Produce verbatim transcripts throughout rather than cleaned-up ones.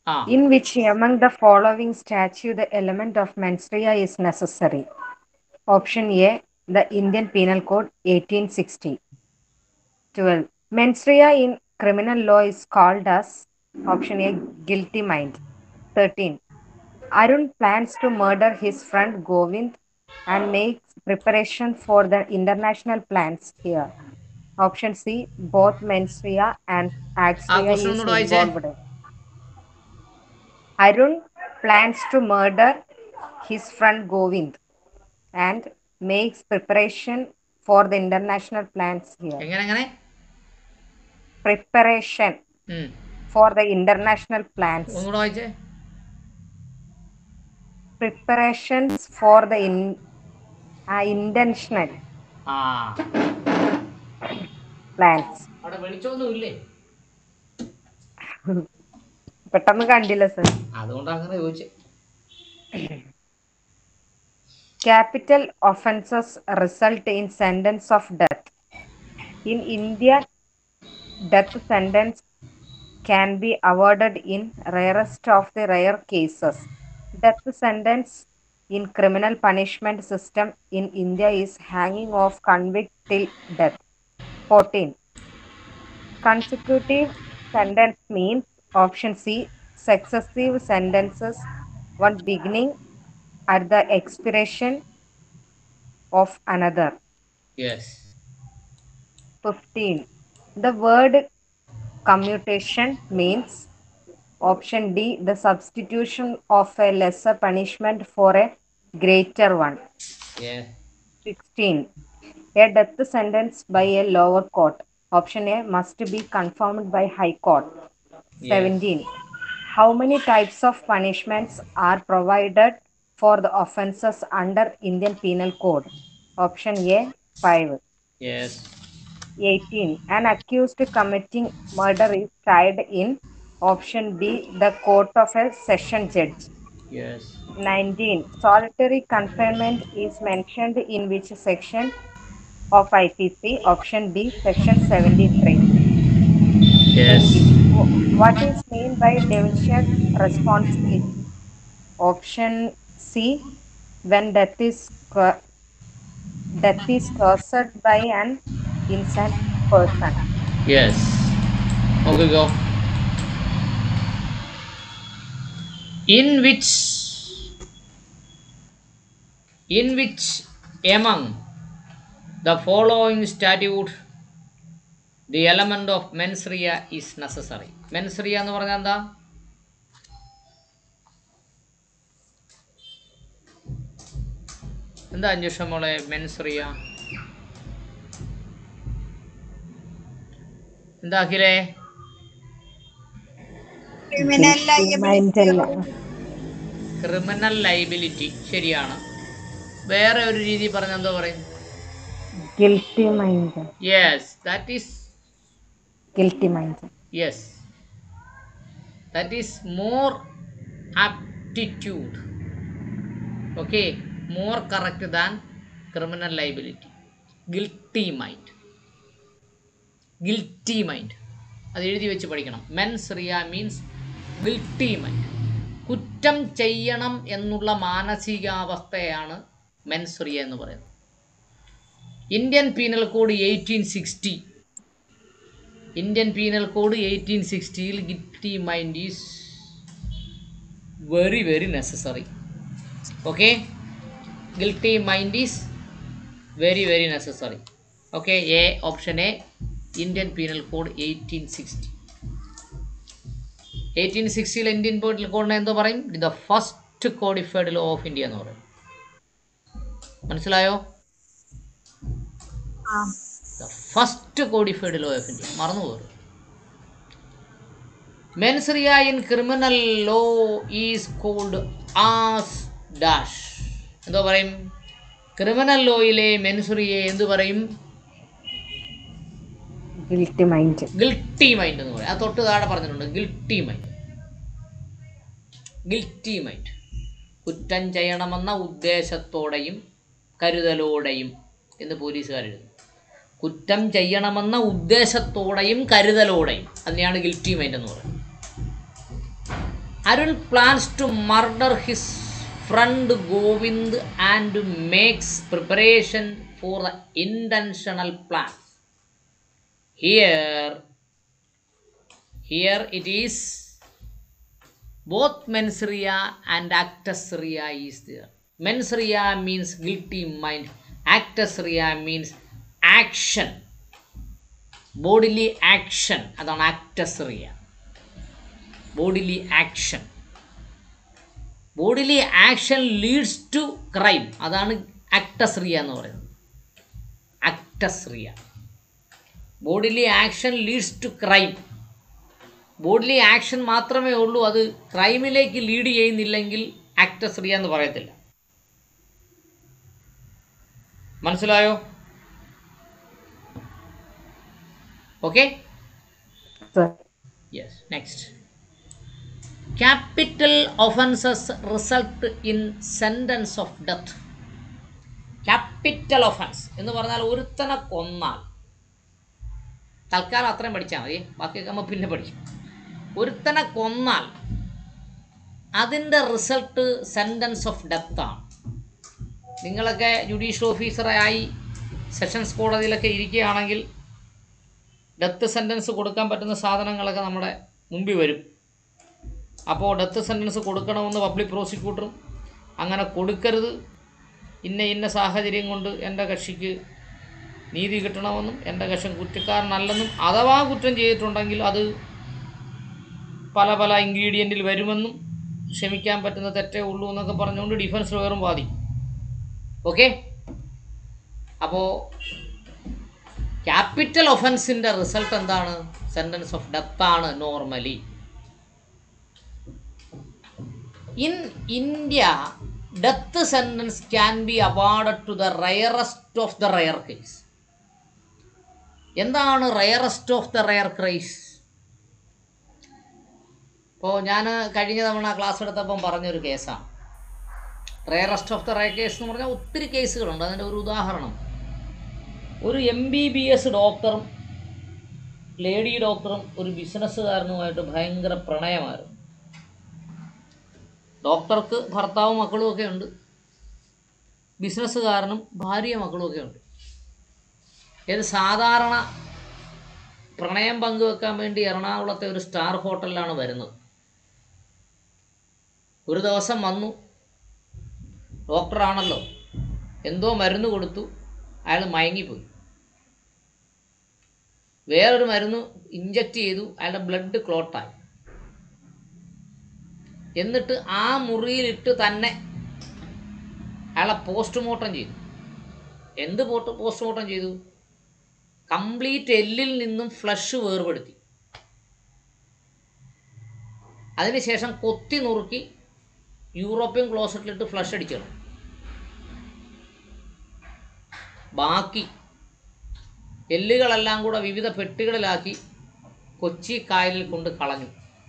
Ah. In which among the following statute the element of mens rea is necessary? Option A, the Indian Penal Code eighteen sixty. twelve. Mens rea in criminal law is called as option A, guilty mind. thirteen. Arun plans to murder his friend Govind and makes preparation for the international plans here. Option C, both mens rea and acts ആ rea question is ഒന്നുകൂടെ വായിച്ചേ. involved. Arun plans to murder his friend Govind and makes preparation for the international plans here. എങ്ങനെ എങ്ങനെ? Preparation for the international plans. ഒന്നുകൂടെ വായിച്ചേ. Preparations for the in, uh, intentional ആ plans. അവിടെ വെളിച്ചമൊന്നും ഇല്ലേ? പെട്ടെന്ന് കണ്ടില്ല സർ. അതുകൊണ്ട് അങ്ങനെ ചോദിച്ചേ. Capital offenses result in sentence of death. In India, death sentence can be awarded in rarest of the rare cases. Death sentence in criminal punishment system in India is hanging of convict till death. fourteen. Consecutive sentence means option C, successive sentences, one beginning at the expiration of another. Yes. fifteen. The word commutation means option D, the substitution of a lesser punishment for a greater one. Yeah. sixteen. A death sentence by a lower court. Option A must be confirmed by High Court. Yes. seventeen. How many types of punishments are provided for the offenses under Indian Penal Code? Option A, five. Yes. eighteen. An accused committing murder is tried in option B, the court of a session judge. Yes. nineteen. Solitary confinement is mentioned in which section of I P C? Option B, section seventy-three. Yes. twenty. What is meant by division responsibility? Option C, when death is death is caused by an innocent person. Yes. Okay, go. In which in which among the following statute the element of mens rea is necessary? Mens rea എന്ന് പറഞ്ഞാൽ എന്താ? എന്താ അന്വേഷണം മോളെ men's Riya? എന്താ അഖിലേ? Criminal liability. ശരിയാണ്. വേറെ ഒരു രീതി പറഞ്ഞ എന്തോ പറയും? Guilty mind. Yes, that is Guilty mind. Yes, that is more aptitude. Okay, more correct than criminal liability. Guilty mind. Guilty mind. അത് എഴുതി വെച്ച് പഠിക്കണം. Mens rea means guilty mind. കുറ്റം ചെയ്യണം എന്നുള്ള മാനസികാവസ്ഥയാണ് മെൻസ് റിയ എന്ന് പറയുന്നത്. Indian penal code eighteen sixty Indian penal code eighteen സിക്സ്റ്റിയിൽ guilty mind is very very necessary. Okay, guilty mind is very very necessary. Okay, A option A, Indian penal code eighteen sixty. Eighteen സിക്സ്റ്റിയിൽ Indian penal കോഡിനെ എന്തോ പറയും? The first codified law of India എന്ന് പറയും. മനസ്സിലായോ? The first codified law of India. മറന്നുപോകും. Mens rea in criminal law is called as dash. എന്തോ പറയും? ക്രിമിനൽ ലോയിലെ മെൻസ് റിയയെ എന്ത് പറയും? Guilty mind. ഗിൽറ്റി മൈൻഡ് എന്ന് പറയും. ആ തൊട്ട് താഴെ പറഞ്ഞിട്ടുണ്ട് ഗിൽറ്റി മൈൻഡ്. Guilty mind. കുറ്റം ചെയ്യണമെന്ന ഉദ്ദേശത്തോടെയും കരുതലോടെയും എന്ന് പോലീസുകാരെഴുതും. കുറ്റം ചെയ്യണമെന്ന ഉദ്ദേശത്തോടെയും കരുതലോടെയും, അതിനെയാണ് ഗിൽറ്റി മൈൻഡ് എന്ന് പറയുന്നത്. Arun plans to murder his friend Govind and makes preparation for the intentional plan. Here, here it is both mens rea and actus rea is there. Mens rea means guilty mind. Actus rea means action. Bodily action. അതാണ് actus rea. Bodily action. Bodily action leads to crime. അതാണ് actus rea എന്ന് പറയുന്നത്. Actus rea. Bodily action leads to crime. Bodily action മാത്രമേ ഉള്ളൂ, അത് ക്രൈമിലേക്ക് lead ചെയ്യുന്നില്ലെങ്കിൽ ആക്ടസ് റിയ എന്ന് പറയത്തില്ല. മനസ്സിലായോ? Okay, yes. Next, capital offences result in sentence of death. Capital offence എന്ന് പറഞ്ഞാൽ ഒരുത്തനെ കൊന്നാൽ, തൽക്കാലം അത്രയും പഠിച്ചാൽ മതി, ബാക്കിയൊക്കെ നമ്മൾ പിന്നെ പഠിക്കും. ഒരുത്തനെ കൊന്നാൽ അതിൻ്റെ റിസൾട്ട് സെൻറ്റൻസ് ഓഫ് ഡെത്താണ്. നിങ്ങളൊക്കെ ജുഡീഷ്യൽ ഓഫീസറായി സെഷൻസ് കോടതിയിലൊക്കെ ഇരിക്കുകയാണെങ്കിൽ ഡെത്ത് സെൻറ്റൻസ് കൊടുക്കാൻ പറ്റുന്ന സാധനങ്ങളൊക്കെ നമ്മുടെ മുമ്പിൽ വരും. അപ്പോൾ ഡെത്ത് സെൻറ്റൻസ് കൊടുക്കണമെന്ന് പബ്ലിക് പ്രോസിക്യൂട്ടറും അങ്ങനെ കൊടുക്കരുത്, ഇന്ന ഇന്ന സാഹചര്യം കൊണ്ട് എൻ്റെ കക്ഷിക്ക് നീതി കിട്ടണമെന്നും എൻ്റെ കക്ഷി കുറ്റക്കാരനല്ലെന്നും അഥവാ കുറ്റം ചെയ്തിട്ടുണ്ടെങ്കിൽ അത് പല പല ഇൻഗ്രീഡിയൻറ്റിൽ വരുമെന്നും ക്ഷമിക്കാൻ പറ്റുന്ന തെറ്റേ ഉള്ളൂ എന്നൊക്കെ പറഞ്ഞുകൊണ്ട് ഡിഫൻസ് ലോയറും വാദിക്കും. ഓക്കെ, അപ്പോൾ ക്യാപിറ്റൽ ഒഫൻസിൻ്റെ റിസൾട്ട് എന്താണ്? സെൻറ്റൻസ് ഓഫ് ഡെത്താണ് normally. In India death sentence can be awarded to the rarest of the rare case. എന്താണ് rarest of the rare case? ഇപ്പോൾ ഞാൻ കഴിഞ്ഞ തവണ ക്ലാസ് എടുത്തപ്പം പറഞ്ഞൊരു കേസാണ് rarest of the rare case എന്ന് പറഞ്ഞാൽ. ഒത്തിരി കേസുകളുണ്ട്. അതിൻ്റെ ഒരു ഉദാഹരണം, ഒരു എം ബി ബി എസ് ഡോക്ടറും ലേഡി ഡോക്ടറും ഒരു ബിസിനസ്സുകാരനുമായിട്ട് ഭയങ്കര പ്രണയമായിരുന്നു. ഡോക്ടർക്ക് ഭർത്താവും മക്കളും ഒക്കെ ഉണ്ട്, ബിസിനസ്സുകാരനും ഭാര്യ മക്കളും ഒക്കെ ഉണ്ട്. ഇത് സാധാരണ പ്രണയം പങ്കുവെക്കാൻ വേണ്ടി എറണാകുളത്തെ ഒരു സ്റ്റാർ ഹോട്ടലിലാണ് വരുന്നത്. ഒരു ദിവസം വന്നു, ഡോക്ടറാണല്ലോ, എന്തോ മരുന്ന് കൊടുത്തു, അയാൾ മയങ്ങിപ്പോയി. വേറൊരു മരുന്ന് ഇഞ്ചക്റ്റ് ചെയ്തു, അയാളുടെ ബ്ലഡ് ക്ലോട്ടായി. എന്നിട്ട് ആ മുറിയിലിട്ട് തന്നെ അയാളെ പോസ്റ്റ്മോർട്ടം ചെയ്തു. എന്ത് പോട്ട് പോസ്റ്റ്മോർട്ടം ചെയ്തു? കംപ്ലീറ്റ് എല്ലിൽ നിന്നും ഫ്ലഷ് വേർപെടുത്തി. അതിനുശേഷം കൊത്തി നുറുക്കി യൂറോപ്യൻ ക്ലോസറ്റിലിട്ട് ഫ്ലഷ് അടിച്ചിടും. ബാക്കി എല്ലുകളെല്ലാം കൂടെ വിവിധ പെട്ടികളിലാക്കി കൊച്ചി കായലിൽ കൊണ്ട് കളഞ്ഞു.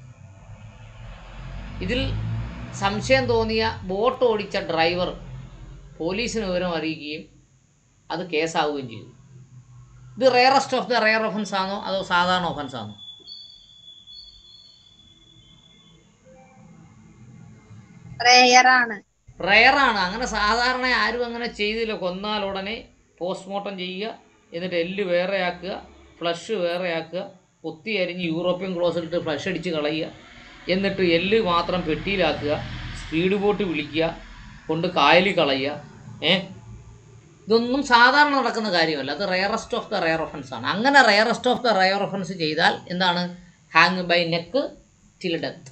ഇതിൽ സംശയം തോന്നിയ ബോട്ട് ഓടിച്ച ഡ്രൈവർ പോലീസിന് വിവരം അറിയിക്കുകയും അത് കേസാവുകയും ചെയ്തു. ഇത് rarest of the rare offence ആണോ അതോ സാധാരണ ഒഫൻസ് ആണോ? റയറാണ്. റയറാണ്. അങ്ങനെ സാധാരണ ആരും അങ്ങനെ ചെയ്തില്ല. കൊന്നാൽ ഉടനെ പോസ്റ്റ്മോർട്ടം ചെയ്യുക, എന്നിട്ട് എല്ല് വേറെ ആക്കുക, ഫ്ലഷ് വേറെ ആക്കുക, കൊത്തി അരിഞ്ഞ് യൂറോപ്യൻ ക്ലോസിലിട്ട് ഫ്ലഷ് അടിച്ച് കളയുക, എന്നിട്ട് എല്ല് മാത്രം പെട്ടിയിലാക്കുക, സ്പീഡ് ബോട്ട് വിളിക്കുക, കൊണ്ട് കായലിൽ കളയുക. ഏ ഇതൊന്നും സാധാരണ നടക്കുന്ന കാര്യമല്ല. അത് rarest of the rare offence ആണ്. അങ്ങനെ rarest of the rare offence ചെയ്താൽ എന്താണ്? Hang by neck till death.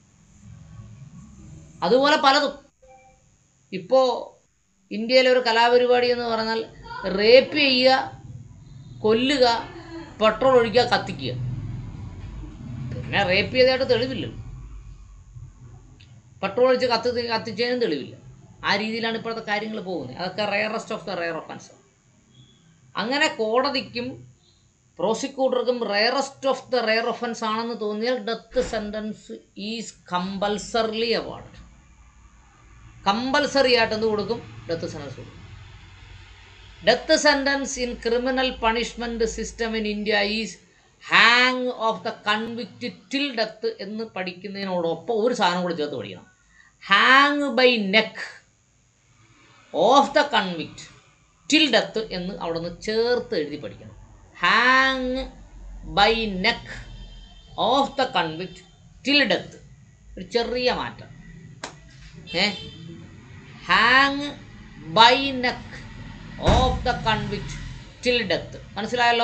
അതുപോലെ പലതും. ഇപ്പോൾ ഇന്ത്യയിലെ ഒരു കലാപരിപാടി എന്ന് പറഞ്ഞാൽ റേപ്പ് ചെയ്യുക, കൊല്ലുക, പെട്രോൾ ഒഴിക്കുക, കത്തിക്കുക. പിന്നെ റേപ്പ് ചെയ്തതായിട്ട് തെളിവില്ലല്ലോ, പെട്രോൾ ഒഴിച്ച് കത്തി കത്തിച്ചതിനും തെളിവില്ല. ആ രീതിയിലാണ് ഇപ്പോഴത്തെ കാര്യങ്ങൾ പോകുന്നത്. അതൊക്കെ rarest of the rare offence. അങ്ങനെ കോടതിക്കും പ്രോസിക്യൂട്ടർക്കും rarest of the rare offence ആണെന്ന് തോന്നിയാൽ death sentence is compulsorily award. Compulsory ആയിട്ട് എന്ത് കൊടുക്കും? ഡെത്ത് സെൻറ്റൻസ് കൊടുക്കും. Death sentence in criminal punishment system in India is hang of the convict till death എന്ന് പഠിക്കുന്നതിനോടൊപ്പം ഒരു സാധനം കൂടി ചേർത്ത് പഠിക്കണം. Hang by neck of the convict till death എന്ന് അവിടെ നിന്ന് ചേർത്ത് എഴുതി പഠിക്കണം. Hang by neck of the convict till death. ഒരു ചെറിയ മാറ്റം. A hang by neck of the convict till death. മനസ്സിലായല്ലോ?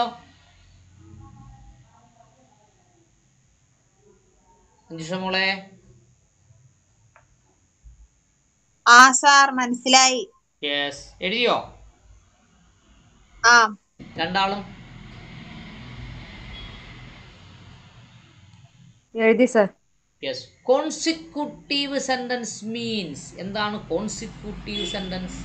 മോളെ ആ സാർ മനസ്സിലായി. യെസ്. എഴുതിയോ ആ രണ്ടാളും? എഴുതി sir. Yes. Consecutive sentence means എന്താണ് കോൺസിക്യൂട്ടീവ് സെന്റൻസ്?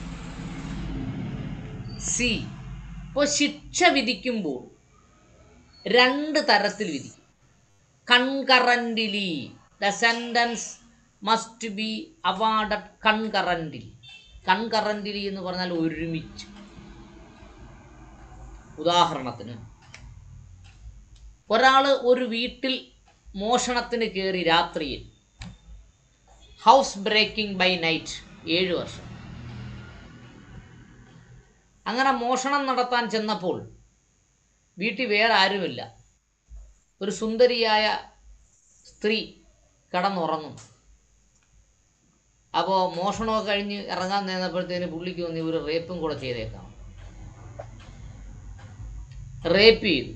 സി. ഇപ്പോൾ ശിക്ഷ വിധിക്കുമ്പോൾ രണ്ട് തരത്തിൽ വിധിക്കും. Concurrently the sentence must be awarded concurrently. Concurrently എന്ന് പറഞ്ഞാൽ ഒരുമിച്ച്. ഉദാഹരണത്തിന് ഒരാൾ ഒരു വീട്ടിൽ മോഷണത്തിന് കയറി രാത്രിയിൽ, ഹൗസ് ബ്രേക്കിംഗ് ബൈ നൈറ്റ്, ഏഴ് വർഷം. അങ്ങനെ മോഷണം നടത്താൻ ചെന്നപ്പോൾ വീട്ടിൽ വേറെ ആരുമില്ല. ഒരു സുന്ദരിയായ സ്ത്രീ കടന്നുറങ്ങും. അപ്പോൾ മോഷണമൊക്കെ കഴിഞ്ഞ് ഇറങ്ങാൻ നേർന്നപ്പോഴത്തേന് പുള്ളിക്ക് തോന്നി ഒരു റേപ്പും കൂടെ ചെയ്തേക്കാം. റേപ്പ് ചെയ്തു.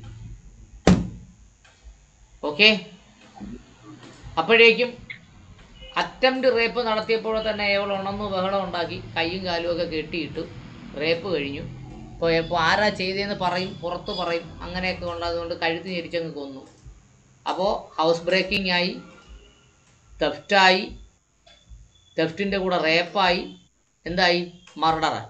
ഓക്കെ. അപ്പോഴേക്കും അറ്റംപ്റ്റ് റേപ്പ് നടത്തിയപ്പോൾ തന്നെ അയാൾ ഉണർന്ന് ബഹളം ഉണ്ടാക്കി കൈയും കാലും ഒക്കെ കെട്ടിയിട്ടു. റേപ്പ് കഴിഞ്ഞു. ഇപ്പോൾ ഇപ്പോൾ ആരാ ചെയ്തതെന്ന് പറയും, പുറത്ത് പറയും. അങ്ങനെയൊക്കെ ഉണ്ട്. അതുകൊണ്ട് കഴുത്ത് ഞെരിച്ചങ്ങ് കൊന്നു. അപ്പോൾ ഹൗസ് ബ്രേക്കിംഗ് ആയി, തെഫ്റ്റായി, തെഫ്റ്റിൻ്റെ കൂടെ റേപ്പായി, എന്തായി? മർഡറായി.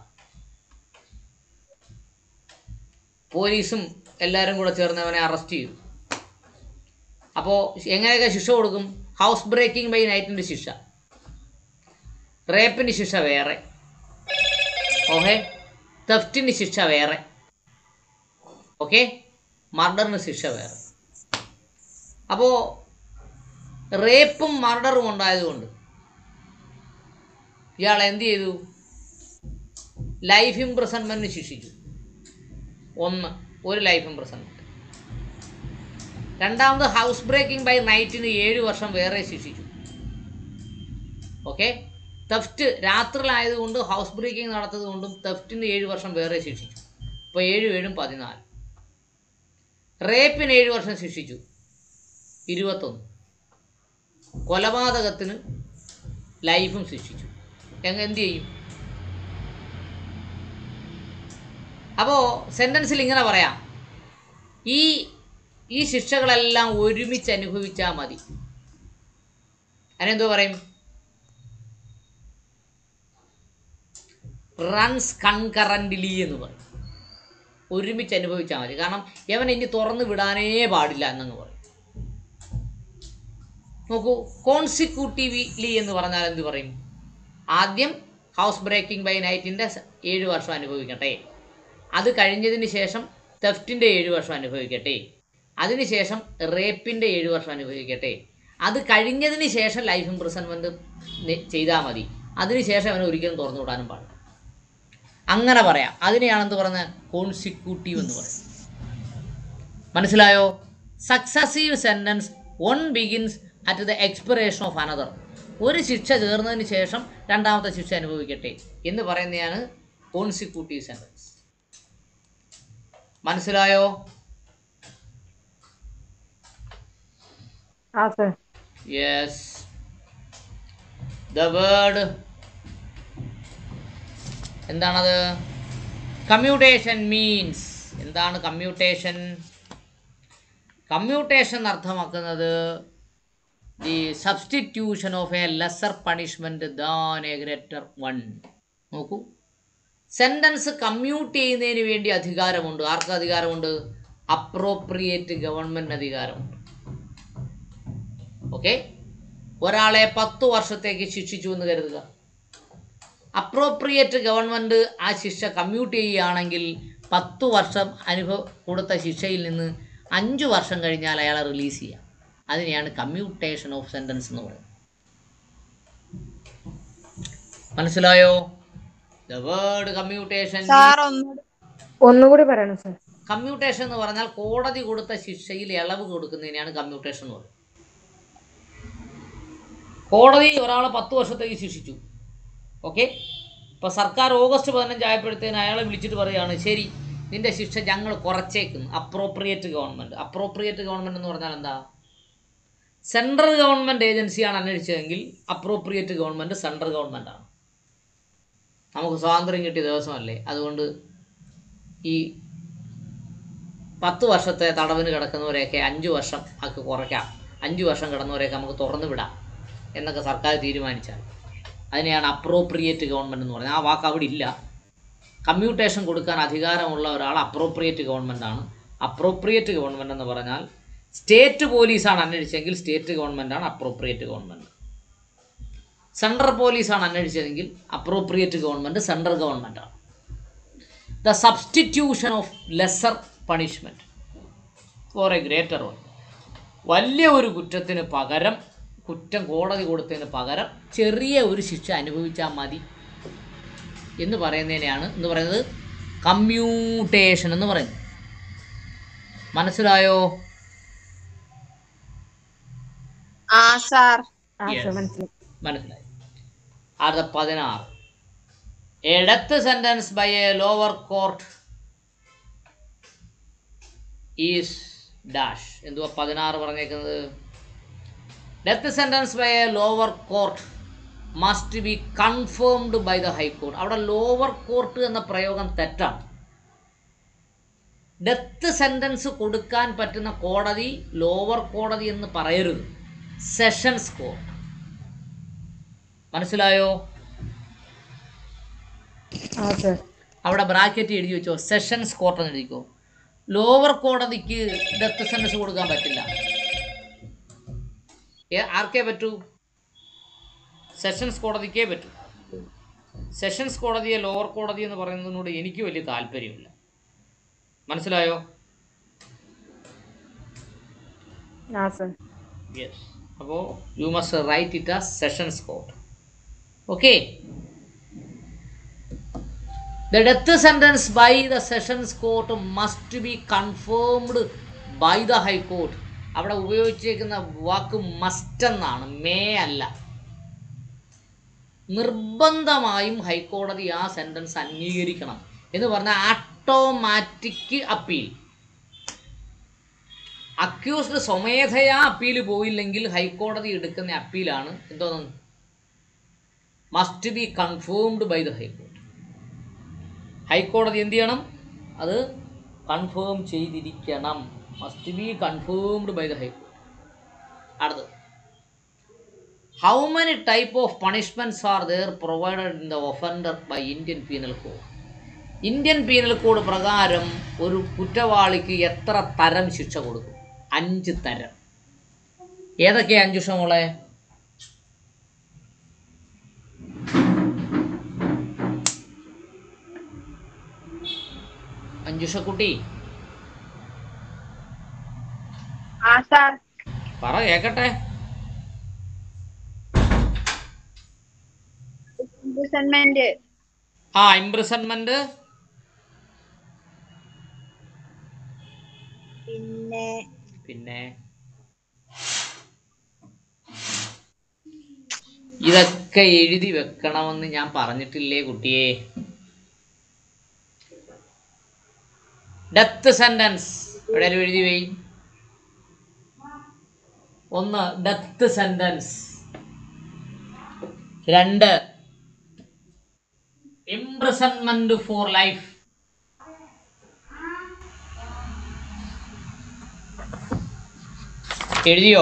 പോലീസും എല്ലാവരും കൂടെ ചേർന്ന് അവനെ അറസ്റ്റ് ചെയ്തു. അപ്പോൾ എങ്ങനെയൊക്കെ ശിക്ഷ കൊടുക്കും? ഹൗസ് ബ്രേക്കിംഗ് ബൈ നൈറ്റിൻ്റെ ശിക്ഷ, റേപ്പിന് ശിക്ഷ വേറെ, ഓക്കെ, തെഫ്റ്റിന് ശിക്ഷ വേറെ, ഓക്കെ, മർഡറിന് ശിക്ഷ വേറെ. അപ്പോൾ റേപ്പും മർഡറും ഉണ്ടായതുകൊണ്ട് ഇയാൾ എന്ത് ചെയ്തു? ലൈഫ് ഇംപ്രിസൺമെൻറ്റിന് ശിക്ഷിച്ചു. ഒന്ന് ഒരു ലൈഫ് ഇംപ്രിസൺമെൻറ്റ്. രണ്ടാമത് ഹൗസ് ബ്രേക്കിംഗ് ബൈ നൈറ്റിന് ഏഴ് വർഷം വേറെ ശിക്ഷിച്ചു. ഓക്കെ. തെഫ്റ്റ് രാത്രിയിലായതുകൊണ്ട് ഹൗസ് ബ്രേക്കിംഗ് നടത്തതുകൊണ്ടും തെഫ്റ്റിന് ഏഴ് വർഷം വേറെ ശിക്ഷിച്ചു. അപ്പോൾ ഏഴും ഏഴും പതിനാല്. റേപ്പിന് ഏഴ് വർഷം ശിക്ഷിച്ചു, ഇരുപത്തൊന്ന്. കൊലപാതകത്തിന് ലൈഫും ശിക്ഷിച്ചു. എങ്ങനെ എന്ത് ചെയ്യും? അപ്പോൾ സെൻറ്റൻസിൽ ഇങ്ങനെ പറയാം, ഈ ഈ ശിക്ഷകളെല്ലാം ഒരുമിച്ച് അനുഭവിച്ചാൽ മതി. അതിനെന്തോ പറയും? റൺസ് കൺകറന്റ്ലി എന്ന് പറയും. ഒരുമിച്ച് അനുഭവിച്ചാൽ മതി. കാരണം യവൻ ഇനി തുറന്നു വിടാനേ പാടില്ല എന്നങ്ങ് പറയും. നോക്കൂ, കോൺസിക്യൂട്ടീവ്ലി എന്ന് പറഞ്ഞാൽ എന്ത് പറയും? ആദ്യം ഹൗസ് ബ്രേക്കിംഗ് ബൈ നൈറ്റിൻ്റെ ഏഴ് വർഷം അനുഭവിക്കട്ടെ, അത് കഴിഞ്ഞതിന് ശേഷം തെഫ്റ്റിൻ്റെ ഏഴ് വർഷം അനുഭവിക്കട്ടെ, അതിനുശേഷം റേപ്പിൻ്റെ ഏഴ് വർഷം അനുഭവിക്കട്ടെ, അത് കഴിഞ്ഞതിന് ശേഷം ലൈഫ് ഇംപ്രിസൺമെൻറ്റ് ചെയ്താൽ മതി, അതിനുശേഷം അവനെ ഒരിക്കലും തുറന്നു വിടാനും പാടില്ല. അങ്ങനെ പറയാം. അതിനെയാണെന്ത് പറഞ്ഞ കോൺസിക്യൂട്ടീവ് എന്ന് പറയും. മനസ്സിലായോ? Successive sentence one begins at the expiration of another. ഒരു ശിക്ഷ ചേർന്നതിന് ശേഷം രണ്ടാമത്തെ ശിക്ഷ അനുഭവിക്കട്ടെ എന്ന് പറയുന്നതാണ് കോൺസിക്യൂട്ടീവ് സെൻറ്റൻസ്. മനസ്സിലായോ? യെസ്. ദ വേർഡ് എന്താണത്? Commutation means. എന്താണ് കമ്മ്യൂട്ടേഷൻ? കമ്മ്യൂട്ടേഷൻ അർത്ഥമാക്കുന്നത് the substitution of a lesser punishment than a greater one. നോക്കൂ, സെൻറ്റൻസ് കമ്മ്യൂട്ട് ചെയ്യുന്നതിന് വേണ്ടി അധികാരമുണ്ട്. ആർക്ക് അധികാരമുണ്ട്? അപ്രോപ്രിയേറ്റ് ഗവൺമെൻറ് അധികാരമുണ്ട്. ഓക്കെ. ഒരാളെ പത്ത് വർഷത്തേക്ക് ശിക്ഷിച്ചു എന്ന് കരുതുക. അപ്രോപ്രിയേറ്റ് ഗവൺമെൻറ് ആ ശിക്ഷ കമ്മ്യൂട്ട് ചെയ്യുകയാണെങ്കിൽ പത്ത് വർഷം അനുഭവ കൊടുത്ത ശിക്ഷയിൽ നിന്ന് അഞ്ച് വർഷം കഴിഞ്ഞാൽ അയാളെ റിലീസ് ചെയ്യാം. അതിനെയാണ് കമ്മ്യൂട്ടേഷൻ ഓഫ് സെൻറ്റൻസ് എന്ന് പറയുന്നത്. മനസ്സിലായോ? The word commutation. സാർ ഒന്നുകൂടി ഒന്നുകൂടി പറയണം സർ. കമ്മ്യൂട്ടേഷൻ എന്ന് പറഞ്ഞാൽ കോടതി കൊടുത്ത ശിക്ഷയിൽ ഇളവ് കൊടുക്കുന്നതിനെയാണ് കമ്മ്യൂട്ടേഷൻ എന്ന് പറയുന്നത്. കോടതി ഒരാളെ പത്ത് വർഷത്തേക്ക് ശിക്ഷിച്ചു. ഓക്കെ, ഇപ്പോൾ സർക്കാർ ഓഗസ്റ്റ് പതിനഞ്ചായപ്പോഴത്തേന് അയാളെ വിളിച്ചിട്ട് പറയുകയാണ്, ശരി നിന്റെ ശിക്ഷ ഞങ്ങൾ കുറച്ചേക്കുന്നു. Appropriate government. അപ്രോപ്രിയേറ്റ് ഗവൺമെൻറ് എന്ന് പറഞ്ഞാൽ എന്താ? സെൻട്രൽ ഗവൺമെൻറ് ഏജൻസിയാണ് അന്വേഷിച്ചതെങ്കിൽ അപ്രോപ്രിയേറ്റ് ഗവൺമെൻറ് സെൻട്രൽ ഗവൺമെൻറ്റാണ്. നമുക്ക് സ്വാതന്ത്ര്യം കിട്ടിയ ദിവസമല്ലേ, അതുകൊണ്ട് ഈ പത്ത് വർഷത്തെ തടവിന് കിടക്കുന്നവരെയൊക്കെ അഞ്ച് വർഷം ആക്കി കുറയ്ക്കാം, അഞ്ച് വർഷം കിടന്നവരെയൊക്കെ നമുക്ക് തുറന്നു വിടാം എന്നൊക്കെ സർക്കാർ തീരുമാനിച്ചാൽ അതിനെയാണ് അപ്രോപ്രിയേറ്റ് ഗവൺമെൻറ് എന്ന് പറയുന്നത്. ആ വാക്ക് അവിടെ ഇല്ല. കമ്മ്യൂട്ടേഷൻ കൊടുക്കാൻ അധികാരമുള്ള ഒരാൾ അപ്രോപ്രിയേറ്റ് ഗവൺമെൻറ്റാണ്. അപ്രോപ്രിയേറ്റ് ഗവൺമെൻറ് എന്ന് പറഞ്ഞാൽ സ്റ്റേറ്റ് പോലീസാണ് അന്വേഷിച്ചെങ്കിൽ സ്റ്റേറ്റ് ഗവൺമെൻറ്റാണ് അപ്രോപ്രിയേറ്റ് ഗവൺമെൻറ്. സെൻട്രൽ പോലീസാണ് അന്വേഷിച്ചതെങ്കിൽ അപ്രോപ്രിയേറ്റ് ഗവൺമെൻറ് സെൻട്രൽ ഗവൺമെൻറ്റാണ്. The substitution of lesser punishment for a greater one. വലിയ ഒരു കുറ്റത്തിന് പകരം, കുറ്റം കോടതി കൊടുത്തതിന് പകരം ചെറിയ ഒരു ശിക്ഷ അനുഭവിച്ചാൽ മതി എന്ന് പറയുന്നതിനെയാണ് എന്ന് പറയുന്നത് കമ്മ്യൂട്ടേഷൻ എന്ന് പറയുന്നത്. മനസ്സിലായോ? ആ സാർ ആ Yes. സർ മനസ്സിലായി. മനസ്സിലായി. അടുത്ത പതിനാറ്. A death sentence by a lower court is dash. എന്തുവാ പതിനാറ് പറഞ്ഞേക്കുന്നത്? Death sentence by a lower court must be confirmed by the high court. അവിടെ ലോവർ കോർട്ട് എന്ന പ്രയോഗം തെറ്റാണ്. ഡെത്ത് സെൻറ്റൻസ് കൊടുക്കാൻ പറ്റുന്ന കോടതി ലോവർ കോടതി എന്ന് പറയരുത്, സെഷൻസ് കോർട്ട്. മനസ്സിലായോ? ആ സർ. അവിടെ ബ്രാക്കറ്റ് എഴുതി വെച്ചോ, സെഷൻസ് കോർട്ട് എന്ന് എഴുതിക്കോ. ലോവർ കോടതിക്ക് ഡെത്ത് സെൻറ്റൻസ് കൊടുക്കാൻ പറ്റില്ല. ആർക്കേ പറ്റൂ? സെഷൻസ് കോടതിക്കേ പറ്റൂ. സെഷൻസ് കോടതിയെ ലോവർ കോടതി എന്ന് പറയുന്നതിനോട് എനിക്ക് വലിയ താല്പര്യമില്ല. മനസ്സിലായോ? ആ സർ. യെസ്. അപ്പോൾ you must write it as sessions court. Okay. The death sentence by the sessions court must be confirmed by the high court. അവിടെ ഉപയോഗിച്ചേക്കുന്ന വാക്ക് മസ്റ്റ് എന്നാണ്, മേ അല്ല. നിർബന്ധമായും ഹൈക്കോടതി ആ സെൻറ്റൻസ് അംഗീകരിക്കണം എന്ന് പറഞ്ഞാൽ ഓട്ടോമാറ്റിക് അപ്പീൽ. അക്യൂസ്ഡ് സ്വമേധയാ അപ്പീൽ പോയില്ലെങ്കിൽ ഹൈക്കോടതി എടുക്കുന്ന അപ്പീലാണ് എന്തോന്ന്? Must be confirmed by the high court. ഹൈക്കോടതി എന്ത് ചെയ്യണം? അത് കൺഫേം ചെയ്തിരിക്കണം. Must be confirmed by the high court. അടുത്തത്, how many type of punishments are there provided in the offender by Indian penal code? Indian penal code പ്രകാരം ഒരു കുറ്റവാളിക്ക് എത്ര തരം ശിക്ഷ കൊടുക്കും? അഞ്ച് തരം. ഏതൊക്കെയാ അഞ്ചു മോളെ? അഞ്ജുഷക്കുട്ടി ആ സാർ പറ കേക്കട്ടെ. ഇംപ്രിസൺമെന്റ്, ആ ഇംപ്രിസൺമെന്റ്, പിന്നെ പിന്നെ ഇതൊക്കെ എഴുതി വെക്കണമെന്ന് ഞാൻ പറഞ്ഞിട്ടില്ലേ കുട്ടിയെ? ഡെത്ത് സെന്റൻസ് എവിടെയും എഴുതി പോയി. ഒന്ന് ഡെത്ത് സെന്റൻസ്, രണ്ട് ഇംപ്രിസൺമെന്റ് ഫോർ ലൈഫ്, എഴുതിയോ?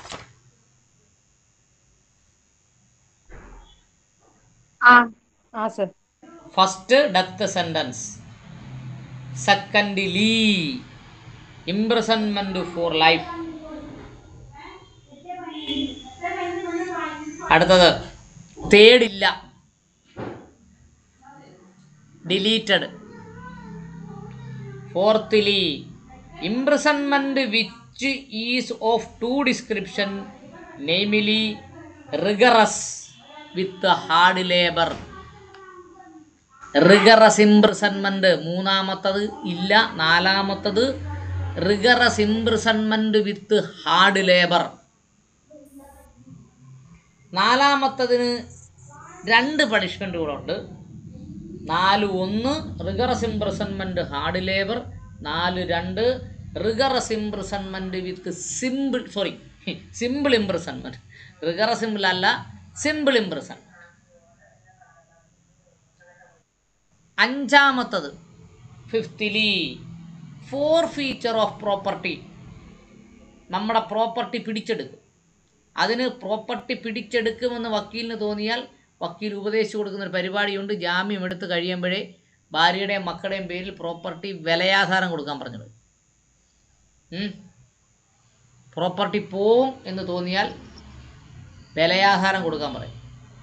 ആ ആ sir. First death sentence, secondly imprisonment for life, അടുത്തത് തേർഡില്ല, deleted, fourthly imprisonment which is of two description, namely rigorous with hard labor. rigorous imprisonment മൂന്നാമത്തത് ഇല്ല. നാലാമത്തത് rigorous imprisonment with hard labor. നാലാമത്തതിന് രണ്ട് പണിഷ്മെൻറ്റുകളുണ്ട്. നാല് ഒന്ന് റിഗറസ് ഇംപ്രിസൺമെൻറ്റ് ഹാർഡ് ലേബർ, നാല് രണ്ട് rigorous imprisonment with simple sorry simple imprisonment. Rigorous simple അല്ല, simple imprisonment. അഞ്ചാമത്തത് fifthly forfeiture of property. നമ്മുടെ പ്രോപ്പർട്ടി പിടിച്ചെടുക്കും. അതിന് പ്രോപ്പർട്ടി പിടിച്ചെടുക്കുമെന്ന് വക്കീലിന് തോന്നിയാൽ വക്കീൽ ഉപദേശിച്ചു കൊടുക്കുന്നൊരു പരിപാടിയുണ്ട്. ജാമ്യം എടുത്ത് കഴിയുമ്പോഴേ ഭാര്യയുടെയും മക്കളുടെയും പേരിൽ പ്രോപ്പർട്ടി വിലയാധാരം കൊടുക്കാൻ പറഞ്ഞത്. പ്രോപ്പർട്ടി പോവും എന്ന് തോന്നിയാൽ വിലയാധാരം കൊടുക്കാൻ പറയും.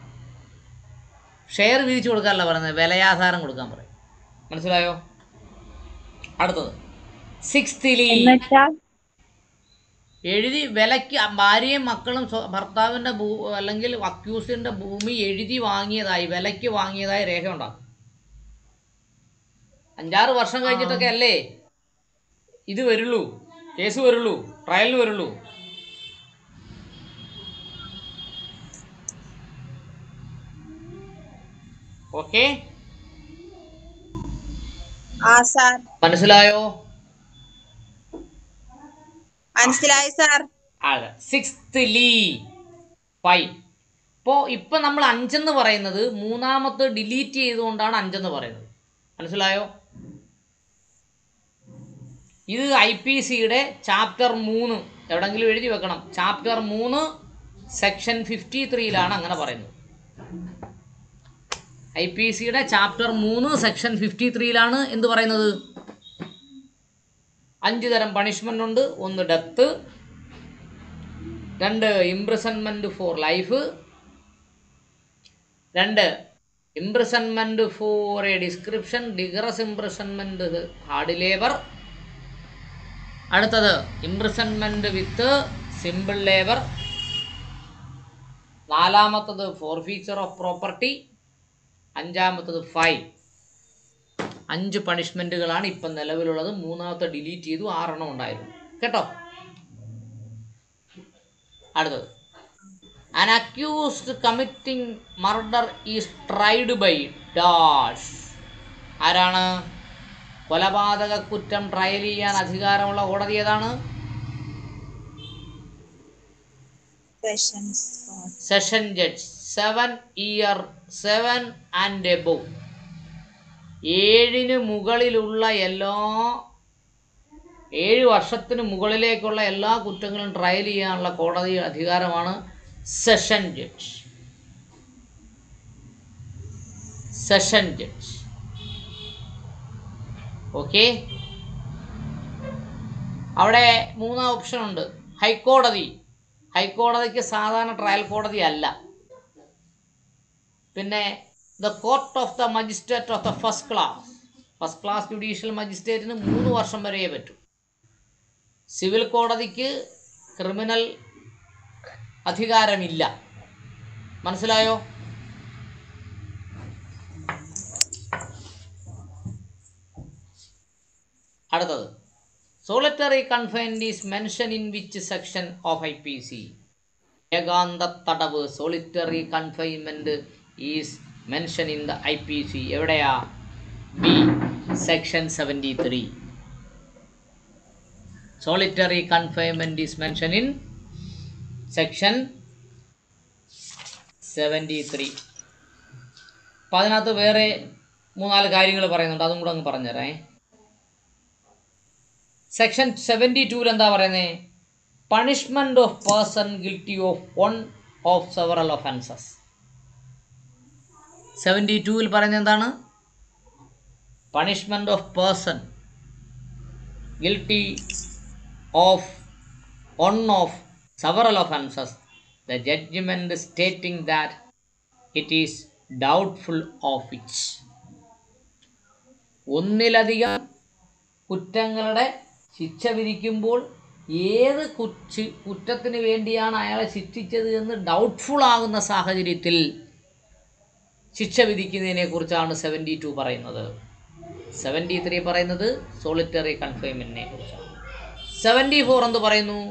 ഷെയർ വിധിച്ചു കൊടുക്കാനല്ല പറയുന്നത്, വിലയാധാരം കൊടുക്കാൻ പറയും. മനസ്സിലായോ? അടുത്തത് സിക്സ്തിലി എഴുതി വിലയ്ക്ക് ഭാര്യയും മക്കളും ഭർത്താവിൻ്റെ ഭൂ അല്ലെങ്കിൽ അക്യൂസിൻ്റെ ഭൂമി എഴുതി വാങ്ങിയതായി വിലയ്ക്ക് വാങ്ങിയതായി രേഖ ഉണ്ടാകും. അഞ്ചാറ് വർഷം കഴിഞ്ഞിട്ടൊക്കെ അല്ലേ ഇത് വരുള്ളൂ, കേസ് വരുള്ളൂ, ട്രയലിന് വരുള്ളൂ. ഓക്കെ, മനസ്സിലായോ? മനസ്സിലായി സാർ. അതെ, സിക്സ്ത്ലി ഫൈവ്. ഇപ്പോൾ ഇപ്പം നമ്മൾ അഞ്ചെന്ന് പറയുന്നത് മൂന്നാമത്തെ ഡിലീറ്റ് ചെയ്തുകൊണ്ടാണ് അഞ്ചെന്ന് പറയുന്നത്. മനസ്സിലായോ? ഇത് ഐ പി സിയുടെ ചാപ്റ്റർ മൂന്ന് എവിടെങ്കിലും എഴുതി വെക്കണം. ചാപ്റ്റർ മൂന്ന് സെക്ഷൻ ഫിഫ്റ്റി ത്രീയിലാണ് അങ്ങനെ പറയുന്നത്. ഐ പി സിയുടെ ചാപ്റ്റർ മൂന്ന് സെക്ഷൻ ഫിഫ്റ്റി ത്രീയിലാണ് എന്ത് പറയുന്നത്? അഞ്ച് തരം പണിഷ്മെൻ്റ് ഉണ്ട്. ഒന്ന് ഡെത്ത്, രണ്ട് ഇംപ്രിസൺമെൻറ്റ് ഫോർ ലൈഫ്, രണ്ട് imprisonment for a description, rigorous imprisonment hard labour, അടുത്തത് ഇംപ്രിസൺമെൻറ്റ് വിത്ത് സിമ്പിൾ ലേബർ, നാലാമത്തത് ഫോർ ഫീച്ചർ ഓഫ് പ്രോപ്പർട്ടി, അഞ്ചാമത്തത് ഫൈൻ. അഞ്ച് പണിഷ്മെൻറ്റുകളാണ് ഇപ്പം നിലവിലുള്ളത്. മൂന്നാമത്തെ ഡിലീറ്റ് ചെയ്തു, ആറെണ്ണം ഉണ്ടായിരുന്നു കേട്ടോ. അടുത്തത് an accused committing murder is tried by dash. ആരാണ്? കൊലപാതക കുറ്റം ട്രയൽ ചെയ്യാൻ അധികാരമുള്ള കോടതി ഏതാണ്? Session judge. Seven year seven and above ഏഴിന് മുകളിലുള്ള എല്ലാ ഏഴ് വർഷത്തിന് മുകളിലേക്കുള്ള എല്ലാ കുറ്റങ്ങളും ട്രയൽ ചെയ്യാനുള്ള കോടതി അധികാരമാണ് session judge. Session judge. Okay, അവിടെ മൂന്നാം ഓപ്ഷൻ ഉണ്ട്. ഹൈക്കോടതി. ഹൈക്കോടതിക്ക് സാധാരണ ട്രയൽ കോടതി അല്ല. പിന്നെ the court of the magistrate of the first class. First class judicial മജിസ്ട്രേറ്റിന് മൂന്ന് വർഷം വരെയേ പറ്റൂ. സിവിൽ കോടതിക്ക് ക്രിമിനൽ അധികാരമില്ല. മനസ്സിലായോ? അടുത്തത് solitary confined is mention in which section of I P C. ഏകാന്ത തടവ് solitary confinement is mention in the I P C. എവിടെയാ? B section seventy three. Solitary confinement is mention in section seventy three. അപ്പം അതിനകത്ത് വേറെ മൂന്നാല് കാര്യങ്ങൾ പറയുന്നുണ്ട്, അതും കൂടെ അങ്ങ് പറഞ്ഞുതരാം. സെക്ഷൻ സെവൻറ്റി ടൂവിൽ എന്താ പറയുന്നത്? Punishment of person guilty of one of several offences. Seventy ടൂവിൽ പറയുന്നത് എന്താണ്? Punishment of person guilty of one of several offences, the judgment stating that it is doubtful of which. ഒന്നിലധികം കുറ്റങ്ങളുടെ ശിക്ഷ വിധിക്കുമ്പോൾ ഏത് കുച്ച് കുറ്റത്തിന് വേണ്ടിയാണ് അയാളെ ശിക്ഷിച്ചത് എന്ന് ഡൗട്ട്ഫുൾ ആകുന്ന സാഹചര്യത്തിൽ ശിക്ഷ വിധിക്കുന്നതിനെ കുറിച്ചാണ് സെവൻറ്റി ടു പറയുന്നത്. സെവൻറ്റി ത്രീ പറയുന്നത് സോളിറ്ററി കൺഫൈൻമെന്റിനെ കുറിച്ചാണ്. സെവൻറ്റി ഫോർ എന്ന് പറയുന്നു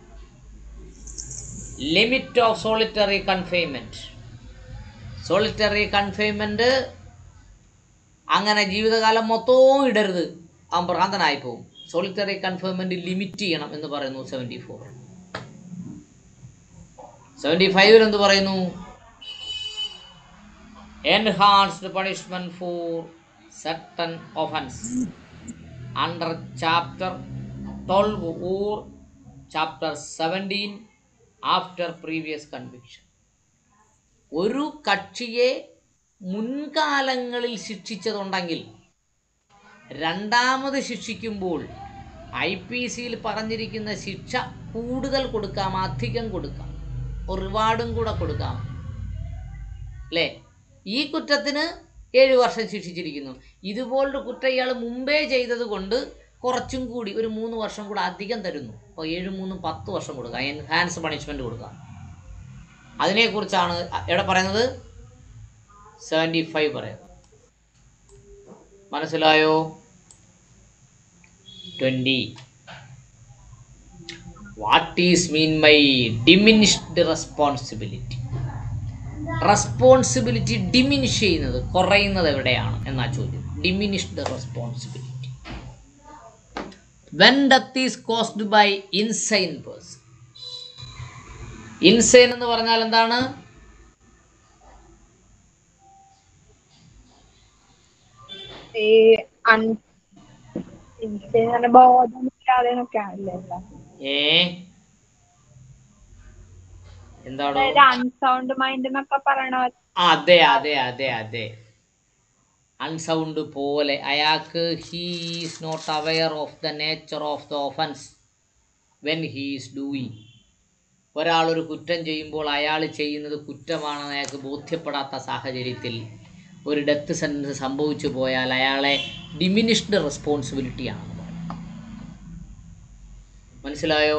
limit of solitary confinement. Solitary confinement അങ്ങനെ ജീവിതകാലം മൊത്തവും ഇടരുത്, അവൻ ഭ്രാന്തനായി പോകും. സോളിറ്ററി കൺഫൈൻമെന്റ് ലിമിറ്റ് ചെയ്യണം എന്ന് പറയുന്നു സെവൻറ്റി ഫോർ. സെവൻറ്റി ഫൈവിൽ എന്ത് പറയുന്നു? Enhanced punishment for certain offense under chapter twelve or chapter seventeen after previous conviction. ഒരു കക്ഷിയെ മുൻകാലങ്ങളിൽ ശിക്ഷിച്ചതുണ്ടെങ്കിൽ രണ്ടാമത് ശിക്ഷിക്കുമ്പോൾ ഐ പി സിയിൽ പറഞ്ഞിരിക്കുന്ന ശിക്ഷ കൂടുതൽ കൊടുക്കാം, അധികം കൊടുക്കാം, ഒരു റിവാർഡും കൂടെ കൊടുക്കാം അല്ലേ. ഈ കുറ്റത്തിന് ഏഴ് വർഷം ശിക്ഷിച്ചിരിക്കുന്നു, ഇതുപോലൊരു കുറ്റം ഇയാൾ മുമ്പേ ചെയ്തത് കൊണ്ട് കുറച്ചും കൂടി ഒരു മൂന്ന് വർഷം കൂടെ അധികം തരുന്നു. അപ്പോൾ ഏഴ് മൂന്നും പത്ത് വർഷം കൊടുക്കാം, എൻഹാൻസ് പണിഷ്മെൻറ്റ് കൊടുക്കാം. അതിനെക്കുറിച്ചാണ് എവിടെ പറയുന്നത്? സെവൻറ്റി ഫൈവ് പറയുന്നത്. മനസ്സിലായോ? Twenty what is mean by diminished responsibility? Responsibility diminish ചെയ്യുന്നത്, കുറയുന്നത് എവിടെയാണ് എന്നാ ചോദ്യം. Diminished responsibility. When death is caused by insane person. Insane എന്ന് പറഞ്ഞാൽ എന്താണ്? ഏ എന്താണ്? അൺസൗണ്ട് മൈൻഡ് എന്നൊക്കെ പറയണ. അതെ അതെ അതെ അതെ അൺസൗണ്ട് പോലെ അയാൾക്ക് he is not aware of the nature of the offence when he is doing. ഒരാളൊരു കുറ്റം ചെയ്യുമ്പോൾ അയാൾ ചെയ്യുന്നത് കുറ്റമാണെന്ന് അയാൾക്ക് ബോധ്യപ്പെടാത്ത സാഹചര്യത്തിൽ ഒരു ഡെത്ത് സെൻറ്റൻസ് സംഭവിച്ചു പോയാൽ അയാളെ ഡിമിനിഷ്ഡ് റെസ്പോൺസിബിലിറ്റിയാണ്. മനസ്സിലായോ?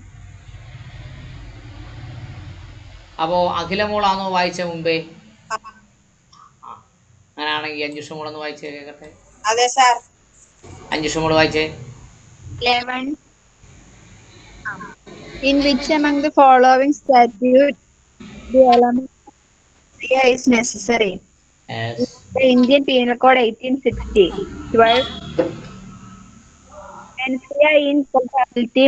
അപ്പോൾ അഖിലമോളാണോ വായിച്ച മുമ്പേ? അങ്ങനെയാണെങ്കിൽ അഞ്ജുഷ മോളൊന്ന് വായിച്ചേ കേൾക്കട്ടെ. അതെ സാർ. അഞ്ജുഷ മോള് വായിച്ചേ. eleven. In which among the following statutes the element is necessary? Yes. The Indian Penal Code eighteen sixty. twelve. Mens rea in culpability.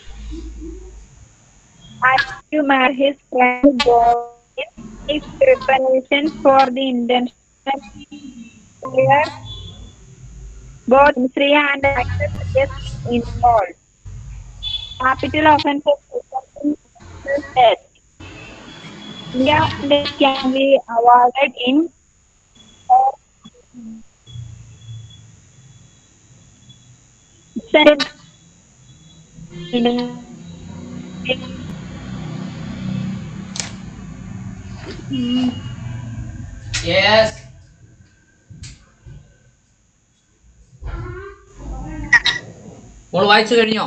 As to marry his friend boy is preparation for the intention where both mens rea and actor is involved. Capital offenses is death. India can be awarded in in Yes. മോള് വായിച്ചു കഴിഞ്ഞോ?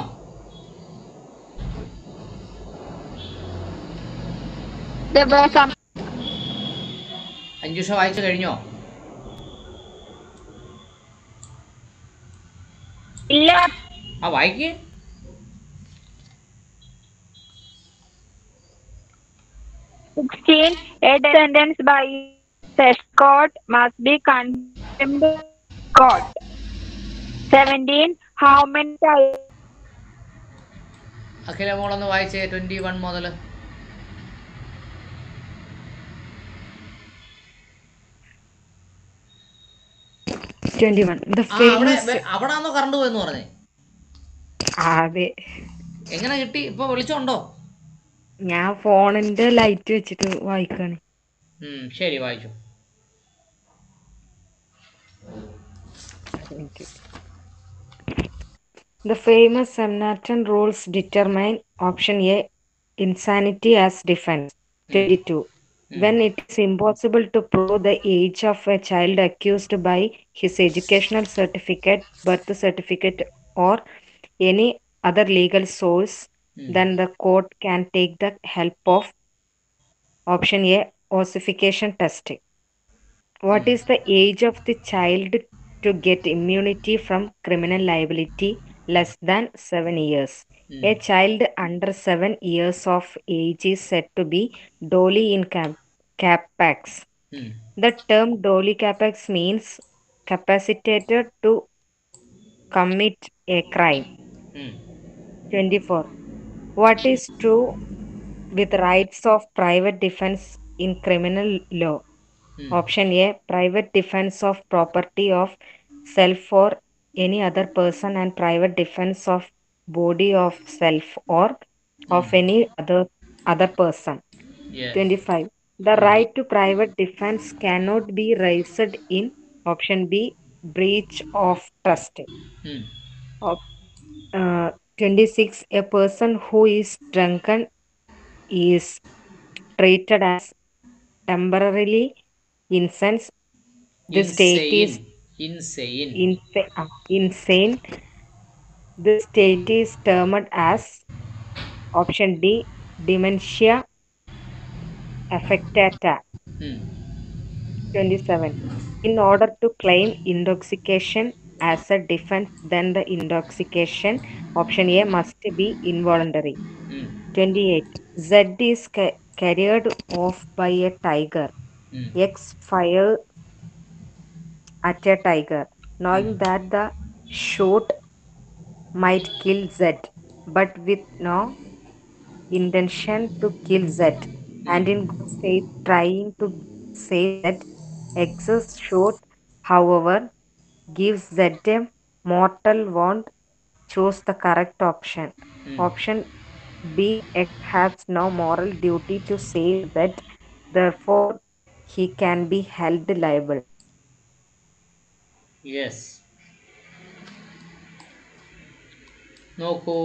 അഞ്ജുഷ വായിച്ചു കഴിഞ്ഞോ? ഇല്ല. ആ വായിക്ക്. sixteen. A death sentence by session court must be condemned court. seventeen. How many times? അഖില മോളൊന്ന് വായിച്ചേ ട്വന്റി വൺ മുതൽ. അവിടാന്നോ കറണ്ട് പോയെന്ന് പറഞ്ഞേ? അതെ. എങ്ങനെ കിട്ടി? ഇപ്പൊ വിളിച്ചോണ്ടോ? ഞാൻ ഫോണിന്റെ ലൈറ്റ് വെച്ചിട്ട് വായിക്കാണ്. ശരി, വായിച്ചു. The famous Samnatan rules determine option A, insanity as defense. twenty-two. Mm. When it is impossible to prove the age of a child accused by his educational certificate, birth certificate, or any other legal source, Hmm. then the court can take the help of option A, ossification testing. What Hmm. is the age of the child to get immunity from criminal liability less than seven years? Hmm. A child under seven years of age is said to be duly in cap- capax. Hmm. The term duly capax means capacitated to commit a crime. Hmm. twenty-four. What is true with rights of private defense in criminal law? Hmm. Option A, private defense of property of self or any other person, and private defense of body of self or of Hmm. any other other person. Yes. twenty-five. The Hmm. right to private defense cannot be raised in option B, breach of trust. Hmm. Op- uh, twenty-six. A person who is drunken is treated as temporarily insane. The state is Insane. Insane. insa- uh, insane. The state is termed as option D, dementia affectata. Hmm. twenty-seven. In order to claim intoxication as a defense, then the intoxication option A must be involuntary. Hmm. twenty-eight. Z is ca- carried off by a tiger. Hmm. X fire at a tiger, knowing Hmm. that the shot might kill Z, but with no intention to kill Z, and in good faith trying to save Z. X's shot, however, gives Z a mortal wound. Choose the correct option. Hmm. Option B, X has no moral duty to save Z, therefore he can be held liable. Yes. നോക്കൂ,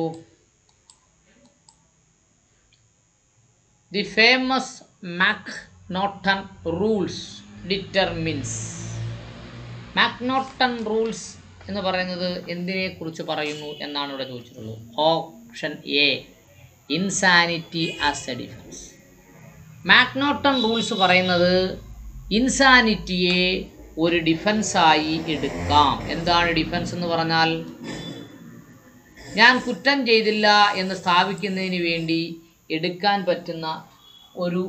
the famous McNaughton rules determines. McNaughton rules എന്ന് പറയുന്നത് എന്തിനെ കുറിച്ച് പറയുന്നു എന്നാണ് ഇവിടെ ചോദിച്ചിട്ടുള്ളത്. Option A, insanity as a defence. McNaughton rules പറയുന്നത് ഇൻസാനിറ്റിയെ ഒരു ഡിഫൻസായി എടുക്കാം. എന്താണ് ഡിഫൻസ് എന്ന് പറഞ്ഞാൽ, ഞാൻ കുറ്റം ചെയ്തില്ല എന്ന് സ്ഥാപിക്കുന്നതിന് വേണ്ടി എടുക്കാൻ പറ്റുന്ന ഒരു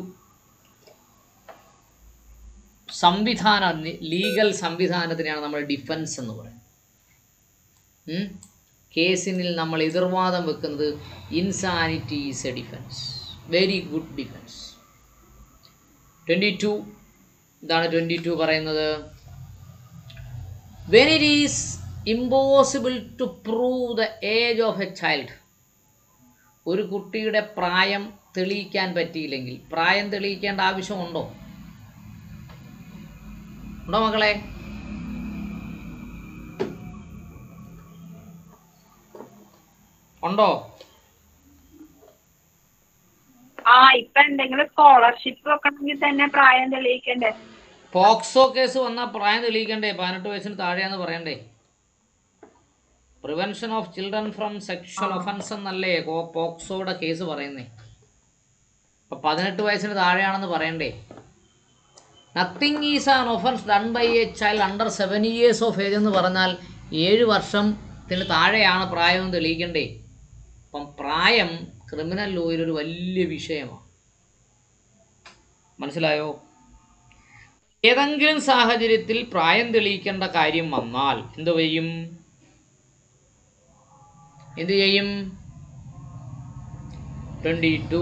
സംവിധാനം, ലീഗൽ സംവിധാനത്തിനെയാണ് നമ്മൾ ഡിഫൻസ് എന്ന് പറയുന്നത്. കേസിനിൽ നമ്മൾ എതിർവാദം വെക്കുന്നത് insanity is a defence. Very good defence. Twenty two ഇതാണ് ട്വൻറ്റി ടു പറയുന്നത്. When it is impossible to prove the age of a child. ഒരു കുട്ടിയുടെ പ്രായം തെളിയിക്കാൻ പറ്റിയില്ലെങ്കിൽ, പ്രായം തെളിയിക്കേണ്ട ആവശ്യമുണ്ടോ? ഉണ്ടോ മക്കളെ? ഉണ്ടോ? ആ ഇപ്പൊ എന്തെങ്കിലും സ്കോളർഷിപ്പ് വെക്കണമെങ്കിൽ തന്നെ പ്രായം തെളിയിക്കണ്ടേ? പോക്സോ കേസ് വന്നാൽ പ്രായം തെളിയിക്കണ്ടേ? പതിനെട്ട് വയസ്സിന് താഴെയാന്ന് പറയണ്ടേ? Prevention of children from sexual offence എന്നല്ലേ പോക്സോയുടെ കേസ് പറയുന്നേ. അപ്പം പതിനെട്ട് വയസ്സിന് താഴെയാണെന്ന് പറയണ്ടേ? Nothing is an offence done by a child under seven years of age എന്ന് പറഞ്ഞാൽ ഏഴ് വർഷത്തിന് താഴെയാണ് പ്രായം തെളിയിക്കണ്ടേ? അപ്പം പ്രായം ക്രിമിനൽ ലോയിൽ ഒരു വലിയ വിഷയമാണ്. മനസ്സിലായോ? ഏതെങ്കിലും സാഹചര്യത്തിൽ പ്രായം തെളിയിക്കേണ്ട കാര്യം വന്നാൽ എന്തു ചെയ്യും? എന്ത് ചെയ്യും? ട്വൻറ്റി ടു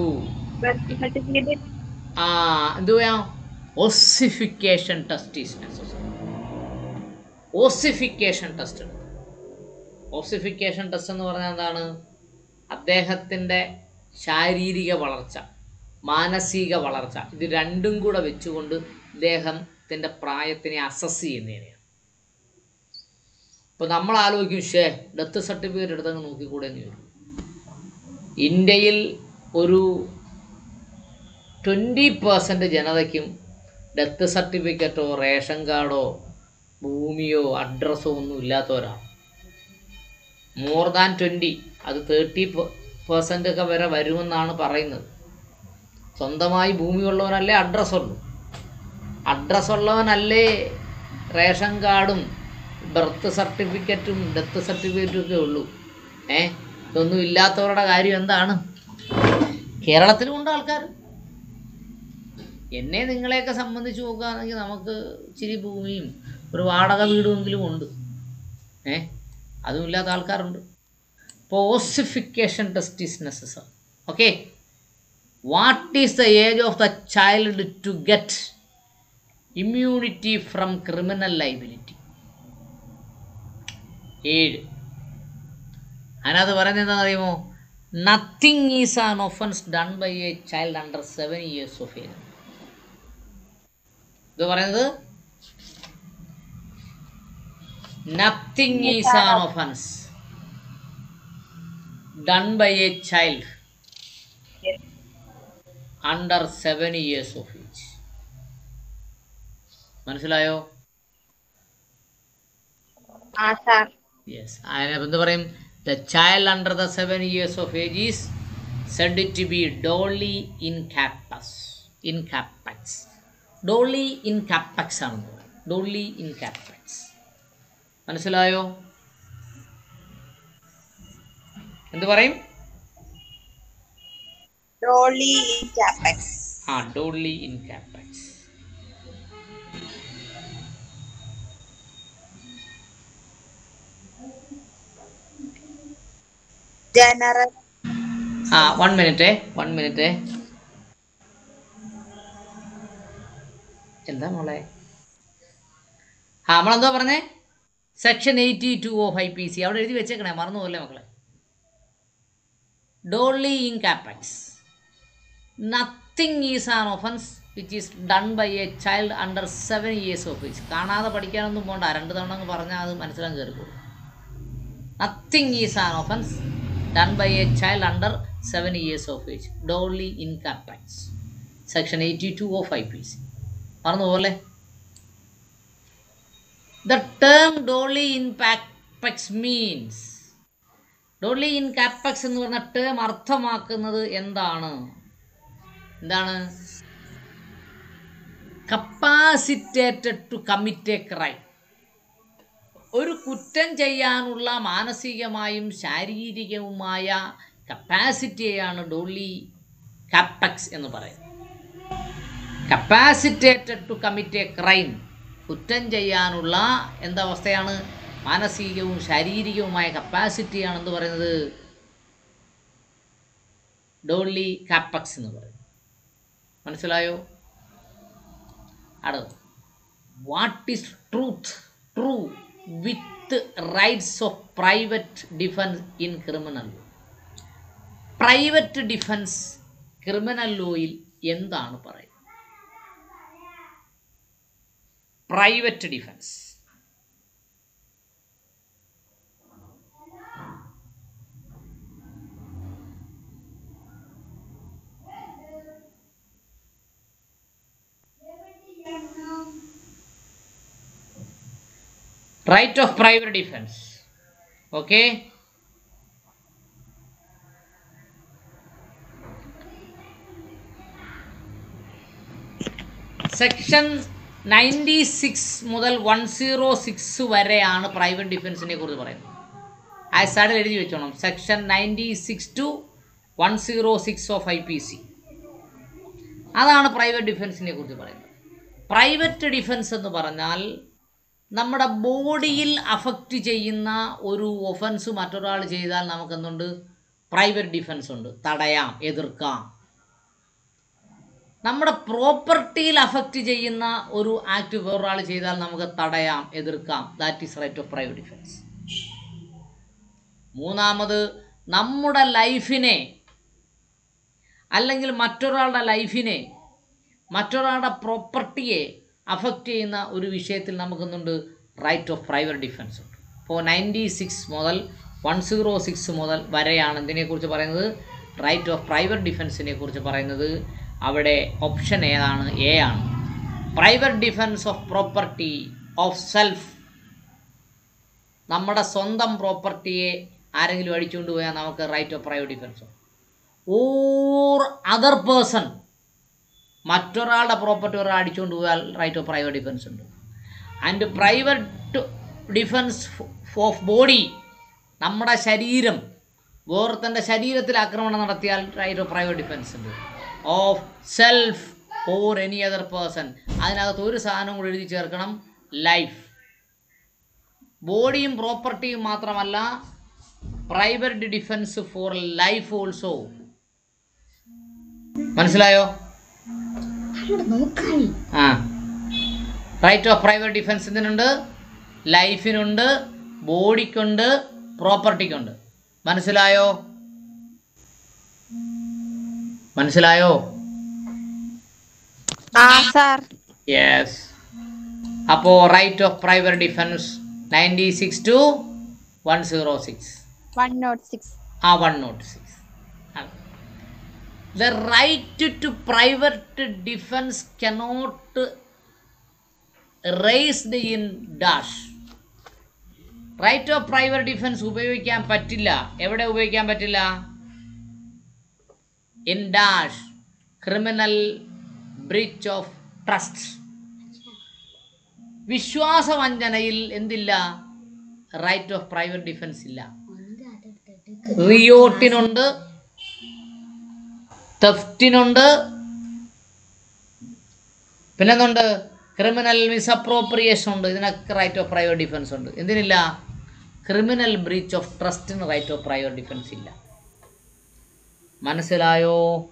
ആ എന്തു ചെയ്യാം? Ossification test is necessary. Ossification test. Ossification test എന്ന് പറഞ്ഞാൽ എന്താണ്? അദ്ദേഹത്തിൻ്റെ ശാരീരിക വളർച്ച, മാനസിക വളർച്ച, ഇത് രണ്ടും കൂടെ വെച്ചുകൊണ്ട് ഇദ്ദേഹത്തിൻ്റെ പ്രായത്തിനെ അസസ് ചെയ്യുന്നതിനെയാണ്. ഇപ്പോൾ നമ്മൾ ആലോചിക്കും, ഷേ ഡെത്ത് സർട്ടിഫിക്കറ്റ് എടുത്തങ്ങ് നോക്കിക്കൂടെ എന്ന് ചോദിക്കും. ഇന്ത്യയിൽ ഒരു ട്വൻറ്റി പെർസെൻറ്റ് ജനതയ്ക്കും ഡെത്ത് സർട്ടിഫിക്കറ്റോ റേഷൻ കാർഡോ ഭൂമിയോ അഡ്രസ്സോ ഒന്നും ഇല്ലാത്തവരാണ്. മോർ ദാൻ ട്വൻറ്റി, അത് തേർട്ടി പെർസെൻ്റ് ഒക്കെ വരെ വരുമെന്നാണ് പറയുന്നത്. സ്വന്തമായി ഭൂമിയുള്ളവനല്ലേ അഡ്രസ്സുള്ളൂ. അഡ്രസ്സുള്ളവനല്ലേ റേഷൻ കാർഡും ബർത്ത് സർട്ടിഫിക്കറ്റും ഡെത്ത് സർട്ടിഫിക്കറ്റും ഒക്കെ ഉള്ളൂ. ഏ ഇതൊന്നും ഇല്ലാത്തവരുടെ കാര്യം എന്താണ്? കേരളത്തിലുമുണ്ട് ആൾക്കാർ. എന്നെ നിങ്ങളെയൊക്കെ സംബന്ധിച്ച് നോക്കുകയാണെങ്കിൽ നമുക്ക് ഇച്ചിരി ഭൂമിയും ഒരു വാടക വീടുമെങ്കിലും ഉണ്ട്. ഏ അതും ഇല്ലാത്ത ആൾക്കാരുണ്ട്. അപ്പോൾ ossification test is necessary. Okay, what is the age of the child to get immunity from criminal liability? ഏഴ്. അതിനകത്ത് പറയുന്നത് എന്താണെന്ന് അറിയുമോ? Nothing is an offence done by a child under seven years of age. ഇത് പറയുന്നത് nothing is an offence done by a child under seven years of age. മനസ്സിലായോ? Yes. അതിനെ എന്ത് പറയും? The child under the seven years of age is Z to be doli incapax incapax. Doli incapax ആണെന്ന് പറയും. Doli incapax. മനസ്സിലായോ? എന്ത് പറയും? Doli incapax. ആ, ഡോളി ഇൻ കാപ്പക്സ്. ജനറൽ. ആ വൺ മിനിറ്റ് വൺ മിനിറ്റ് എന്താ മോളെ? ആ നമ്മളെന്തോ പറഞ്ഞേ? Section eighty two of I P C അവിടെ എഴുതി വെച്ചേക്കണേ, മറന്നു പോലെ മക്കളെ. Doli incapax, nothing is an offence which is done by a child under seven years of age. കാണാതെ പഠിക്കാനൊന്നും പോകണ്ട, രണ്ട് തവണ അങ്ങ് പറഞ്ഞാൽ അത് മനസ്സിലാക്കി കയറിക്കോളൂ. Nothing is an offence done by a child under seven years of age. Doli incapax, section eighty two of I P C. മറന്നു പോലെ. The term doli incapax means, doli incapax എന്ന് പറഞ്ഞ term അർത്ഥമാക്കുന്നത് എന്താണ്? എന്താണ്? Capacitated to commit a crime. ഒരു കുറ്റം ചെയ്യാനുള്ള മാനസികമായും ശാരീരികവുമായ കപ്പാസിറ്റിയെയാണ് ഡോളി കാപ്പക്സ് എന്ന് പറയുന്നത്. Capacitated to commit a crime, കുറ്റം ചെയ്യാനുള്ള എന്തവസ്ഥയാണ്? മാനസികവും ശാരീരികവുമായ കപ്പാസിറ്റിയാണ് എന്ത് പറയുന്നത്? ഡോളി കാപ്പക്സ് എന്ന് പറയും. മനസ്സിലായോ? അടുത്ത, what is truth true with rights of private defence in criminal law? Private defence criminal ലോയിൽ എന്താണ് പറയുന്നത്? Private defence. Right of private defense. Okay. Section ninety six മുതൽ വൺ സീറോ സിക്സ് വരെയാണ് പ്രൈവറ്റ് ഡിഫൻസിനെ കുറിച്ച് പറയുന്നത്. ആ സൈഡിൽ എഴുതി വെച്ചോണം. Section ninety six to one zero six of I P C, അതാണ് പ്രൈവറ്റ് ഡിഫൻസിനെ കുറിച്ച് പറയുന്നത്. പ്രൈവറ്റ് ഡിഫൻസ് എന്ന് പറഞ്ഞാൽ നമ്മുടെ ബോഡിയിൽ അഫക്റ്റ് ചെയ്യുന്ന ഒരു ഒഫൻസ് മറ്റൊരാൾ ചെയ്താൽ നമുക്കെന്തുണ്ട്? പ്രൈവറ്റ് ഡിഫൻസ് ഉണ്ട്. തടയാം, എതിർക്കാം. നമ്മുടെ പ്രോപ്പർട്ടിയിൽ അഫക്റ്റ് ചെയ്യുന്ന ഒരു ആക്ട് വേറൊരാൾ ചെയ്താൽ നമുക്ക് തടയാം, എതിർക്കാം. That is right of private defence. മൂന്നാമത്, നമ്മുടെ ലൈഫിനെ അല്ലെങ്കിൽ മറ്റൊരാളുടെ ലൈഫിനെ, മറ്റൊരാളുടെ പ്രോപ്പർട്ടിയെ അഫക്റ്റ് ചെയ്യുന്ന ഒരു വിഷയത്തിൽ നമുക്കെന്തുണ്ട്? റൈറ്റ് ഓഫ് പ്രൈവറ്റ് ഡിഫൻസ് ഉണ്ട്. അപ്പോൾ നയൻറ്റി സിക്സ് മുതൽ വൺ സീറോ സിക്സ് മുതൽ വരെയാണ് എന്തിനെക്കുറിച്ച് പറയുന്നത്? റൈറ്റ് ഓഫ് പ്രൈവറ്റ് ഡിഫൻസിനെ കുറിച്ച് പറയുന്നത്. അവിടെ ഓപ്ഷൻ ഏതാണ്? എ ആണ്. Private defence of property of self, നമ്മുടെ സ്വന്തം പ്രോപ്പർട്ടിയെ ആരെങ്കിലും അടിച്ചുകൊണ്ട് പോയാൽ നമുക്ക് right of private defence. Or other person, മറ്റൊരാളുടെ പ്രോപ്പർട്ടി ഒരാൾ അടിച്ചുകൊണ്ട് പോയാൽ റൈറ്റ് ഓഫ് പ്രൈവറ്റ് ഡിഫൻസ് ഉണ്ട്. And private defence of body, നമ്മുടെ ശരീരം, വേറൊരുത്തൻ്റെ ശരീരത്തിൽ ആക്രമണം നടത്തിയാൽ റൈറ്റ് ഓഫ് പ്രൈവറ്റ് ഡിഫൻസ് ഉണ്ട്. Of self or any other person, അതിനകത്ത് ഒരു സാധനം കൂടി എഴുതി ചേർക്കണം, ലൈഫ്. ബോഡിയും പ്രോപ്പർട്ടിയും മാത്രമല്ല, private defence for life also. മനസ്സിലായോ? ആ, റൈറ്റ് ഓഫ് പ്രൈവറ്റ് ഡിഫൻസ് ഇതിനുണ്ട്, ലൈഫിനുണ്ട്, ബോഡിക്കുണ്ട്, പ്രോപ്പർട്ടിക്കുണ്ട്. മനസ്സിലായോ? മനസ്സിലായോ? യെസ്. അപ്പോൾ right of private defence ninety six to one zero six uh one nought six. The right to private defense cannot raised in dash. Right of private defence ഉപയോഗിക്കാൻ പറ്റില്ല. എവിടെ ഉപയോഗിക്കാൻ പറ്റില്ല? In dash, criminal breach of trust. വിശ്വാസവഞ്ചനയിൽ എന്തില്ല? Right of private defence ഇല്ല. റിയോട്ടിനുണ്ട്, തെഫ്റ്റിനുണ്ട്, പിന്നെന്തുണ്ട്? Criminal misappropriation ഉണ്ട്. ഇതിനൊക്കെ റൈറ്റ് ഓഫ് പ്രൈവറ്റ് ഡിഫൻസ് ഉണ്ട്. എന്തിനില്ല? ക്രിമിനൽ ബ്രീച്ച് ഓഫ് ട്രസ്റ്റിന് റൈറ്റ് ഓഫ് പ്രൈവറ്റ് ഡിഫൻസ് ഇല്ല. മനസ്സിലായോ?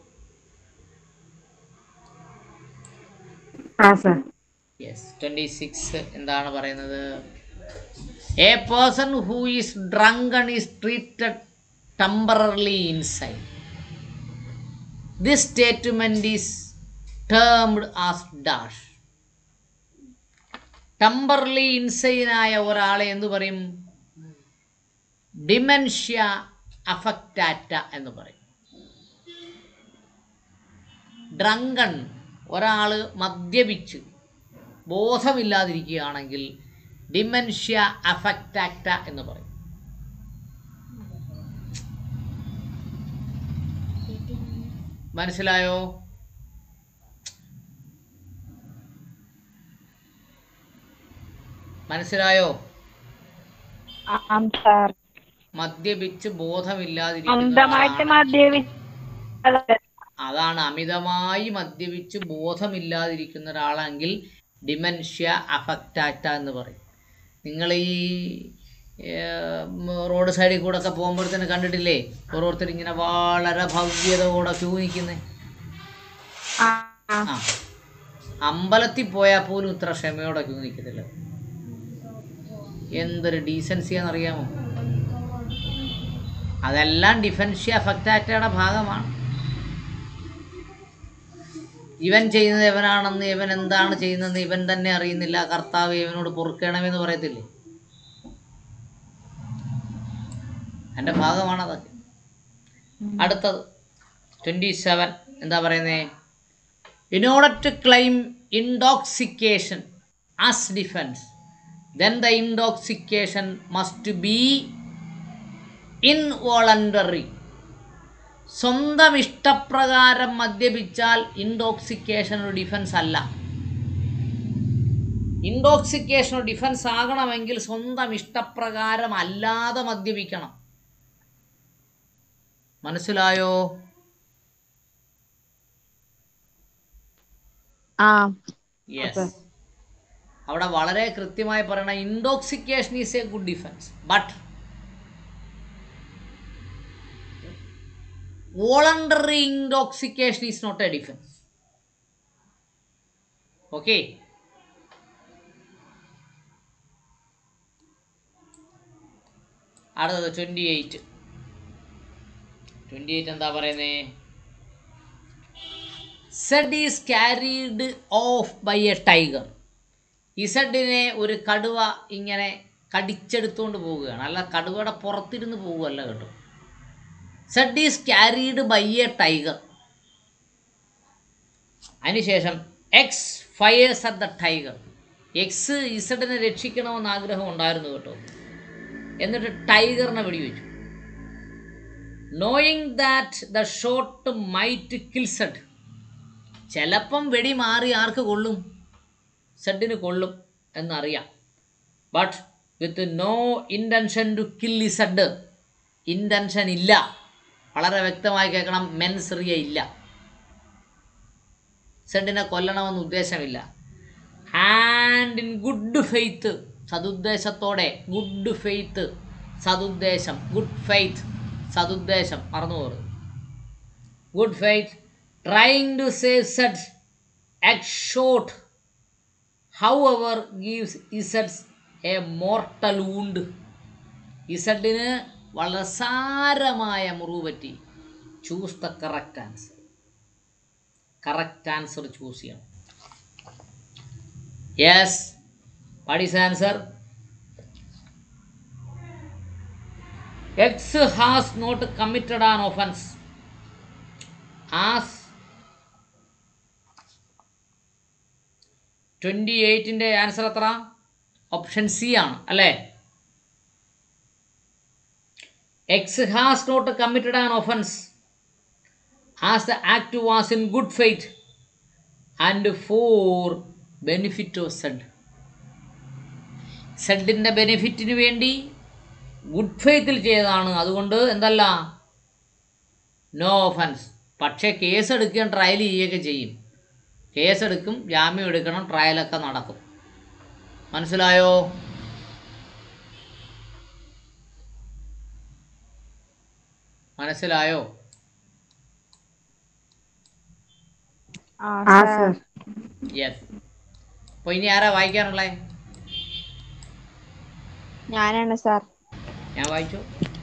യെസ്. ട്വന്റി സിക്സ് എന്താണ് പറയുന്നത്? A person who is drunken is treated temporarily insane. This statement is termed as dash. Temporarily ഇൻസൈനായ ഒരാളെ എന്തു പറയും? ഡിമെൻഷ്യ അഫക്റ്റാറ്റ എന്ന് പറയും. ഡ്രങ്കൺ, ഒരാൾ മദ്യപിച്ച് ബോധമില്ലാതിരിക്കുകയാണെങ്കിൽ ഡിമെൻഷ്യ അഫക്റ്റാറ്റ എന്ന് പറയും. മനസ്സിലായോ? മനസ്സിലായോ? മദ്യപിച്ച് ബോധമില്ലാതിരിക്കുന്ന, അതാണ് അമിതമായി മദ്യപിച്ച് ബോധമില്ലാതിരിക്കുന്ന ഒരാളെങ്കിൽ ഡിമെൻഷ്യ അഫക്റ്റാറ്റ എന്ന് പറയും. നിങ്ങൾ ഈ റോഡ് സൈഡിൽ കൂടെ ഒക്കെ പോകുമ്പോഴത്തേന് കണ്ടിട്ടില്ലേ, ഓരോരുത്തർ ഇങ്ങനെ വളരെ ഭവ്യതയോടെ ക്യൂ നിൽക്കുന്നേ. ആ, അമ്പലത്തിൽ പോയാൽ പോലും ഇത്ര ക്ഷമയോടെ ക്യൂ നിൽക്കത്തില്ല. എന്തൊരു ഡീസൻസിയാണെന്നറിയാമോ? അതെല്ലാം ഡിഫൻഷ്യ അഫക്റ്റാറ്റയുടെ ഭാഗമാണ്. ഇവൻ ചെയ്യുന്നത് ഇവനാണെന്ന്, ഇവൻ എന്താണ് ചെയ്യുന്നതെന്ന് ഇവൻ തന്നെ അറിയുന്നില്ല. കർത്താവ് ഇവനോട് പൊറുക്കണമെന്ന് പറയത്തില്ലേ? എൻ്റെ ഭാഗമാണ് അതൊക്കെ. അടുത്തത് ട്വൻറ്റി സെവൻ എന്താ പറയുന്നേ? In order to claim intoxication as defence, then the intoxication must be involuntary. സ്വന്തം ഇഷ്ടപ്രകാരം മദ്യപിച്ചാൽ ഇൻടോക്സിക്കേഷൻ ഒരു ഡിഫൻസ് അല്ല. ഇൻടോക്സിക്കേഷൻ ഒരു ഡിഫൻസ് ആകണമെങ്കിൽ സ്വന്തം ഇഷ്ടപ്രകാരം അല്ലാതെ മദ്യപിക്കണം. മനസ്സിലായോ? യെസ്. അവിടെ വളരെ കൃത്യമായി പറയണ, intoxication is a good defence, but voluntary intoxication is not a defence. Okay? അടുത്തത് ട്വന്റി എയ്റ്റ്. ട്വന്റി എയ്റ്റ് എന്താ പറയുന്നേ? Z is carried off by a tiger. ഇസഡിനെ ഒരു കടുവ ഇങ്ങനെ കടിച്ചെടുത്തുകൊണ്ട് പോവുകയാണ്. അല്ല, കടുവയുടെ പുറത്തിരുന്ന് പോവുകയല്ല കേട്ടോ. Z is carried by a tiger. അതിനുശേഷം X fires at the tiger. X ഇസഡിനെ രക്ഷിക്കണമെന്ന് ആഗ്രഹം ഉണ്ടായിരുന്നു കേട്ടോ. എന്നിട്ട് ടൈഗറിനെ വെടിവെച്ചു. Knowing that the shot might kill Z. ചിലപ്പം വെടി മാറി ആർക്ക് കൊള്ളും? സെഡിന് കൊള്ളും എന്നറിയാം. But with no intention to kill Z. Intention ഇല്ല. വളരെ വ്യക്തമായി കേൾക്കണം, മെൻസ് റിയ ഇല്ല. സെഡിനെ കൊല്ലണമെന്ന് ഉദ്ദേശമില്ല. ആൻഡ് ഇൻ ഗുഡ് ഫെയ്ത്ത്, സതുദ്ദേശത്തോടെ. ഗുഡ് ഫെയ്ത്ത്, സതുദ്ദേശം. ഗുഡ് ഫെയ്ത്ത്, സതുദ്ദേശം. മറന്നു പോകരുത്. Good faith trying to save Z X shot however gives ഇസഡ്സ് എ മോർട്ടൽ വൂണ്ട്. ഇസഡിന് വളരെ സാരമായ മുറിവ് പറ്റി. Choose the correct answer. Correct answer ചൂസ് ചെയ്യണം. Yes, what is answer? X has not committed an offense as twenty എയ്റ്റിൻ്റെ answer എത്ര? ഓപ്ഷൻ സി ആണ് അല്ലേ? X has not committed an offence as the act was in good faith and for benefit of Z. സെഡിൻ്റെ ബെനിഫിറ്റിന് വേണ്ടി good ഫെയ്ത്തിൽ ചെയ്തതാണ്. അതുകൊണ്ട് എന്തല്ല, നോ ഒഫൻസ്. പക്ഷേ കേസ് എടുക്കുകയും ട്രയൽ ചെയ്യുകയൊക്കെ ചെയ്യും. കേസെടുക്കും, ജാമ്യം എടുക്കണം, ട്രയലൊക്കെ നടക്കും. മനസ്സിലായോ? മനസ്സിലായോ? യെസ്. അപ്പോൾ ഇനി ആരാ വായിക്കാനുള്ളേ? ഞാനാണ് സാർ. ഞാൻ വായിച്ചു.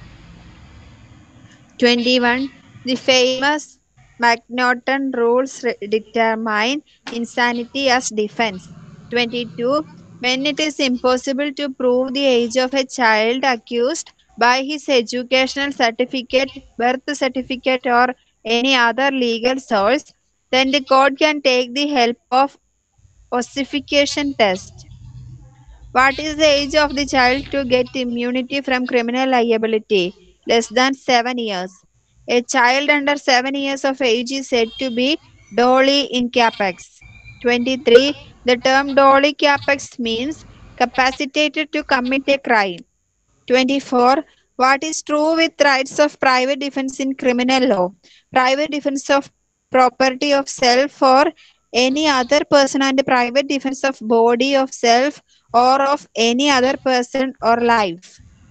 twenty-one. The famous McNaughton rules determine insanity as defense. twenty-two. When it is impossible to prove the age of a child accused by his educational certificate, birth certificate, or any other legal source, then the court can take the help of ossification test. What is the age of the child to get immunity from criminal liability? Less than seven years. A child under seven years of age is said to be dolly in capex. twenty-three. The term dolly capex means capacitated to commit a crime. twenty-four. What is true with rights of private defense in criminal law? Private defense of property of self or any other person and private defense of body of self or of any other person or life.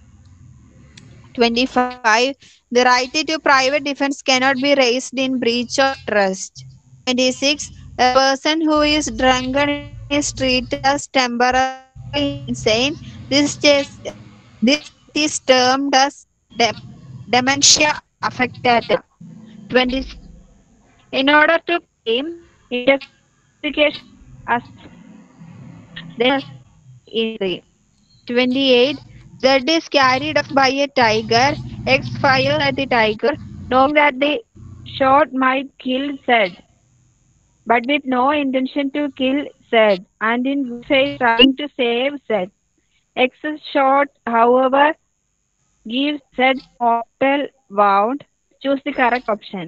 twenty-five. The right to private defense cannot be raised in breach of trust. twenty-six. A person who is drunken is treated as temporarily insane. This is, this is termed as de- dementia affectata. twenty. In order to claim intoxication as there is twenty-eight. Z is carried off by a tiger. X fires at the tiger, knowing that the shot might kill Z, but with no intention to kill Z, and in good faith trying to save Z. X's shot, however, gives Z mortal wound. Choose the correct option.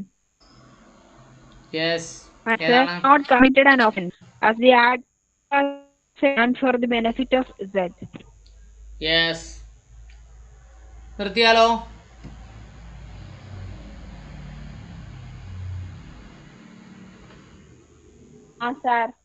Yes. Answer: not committed an offense, as the act was done for the benefit of Z. Yes. നിർത്തിയാലോ? Ah, sir.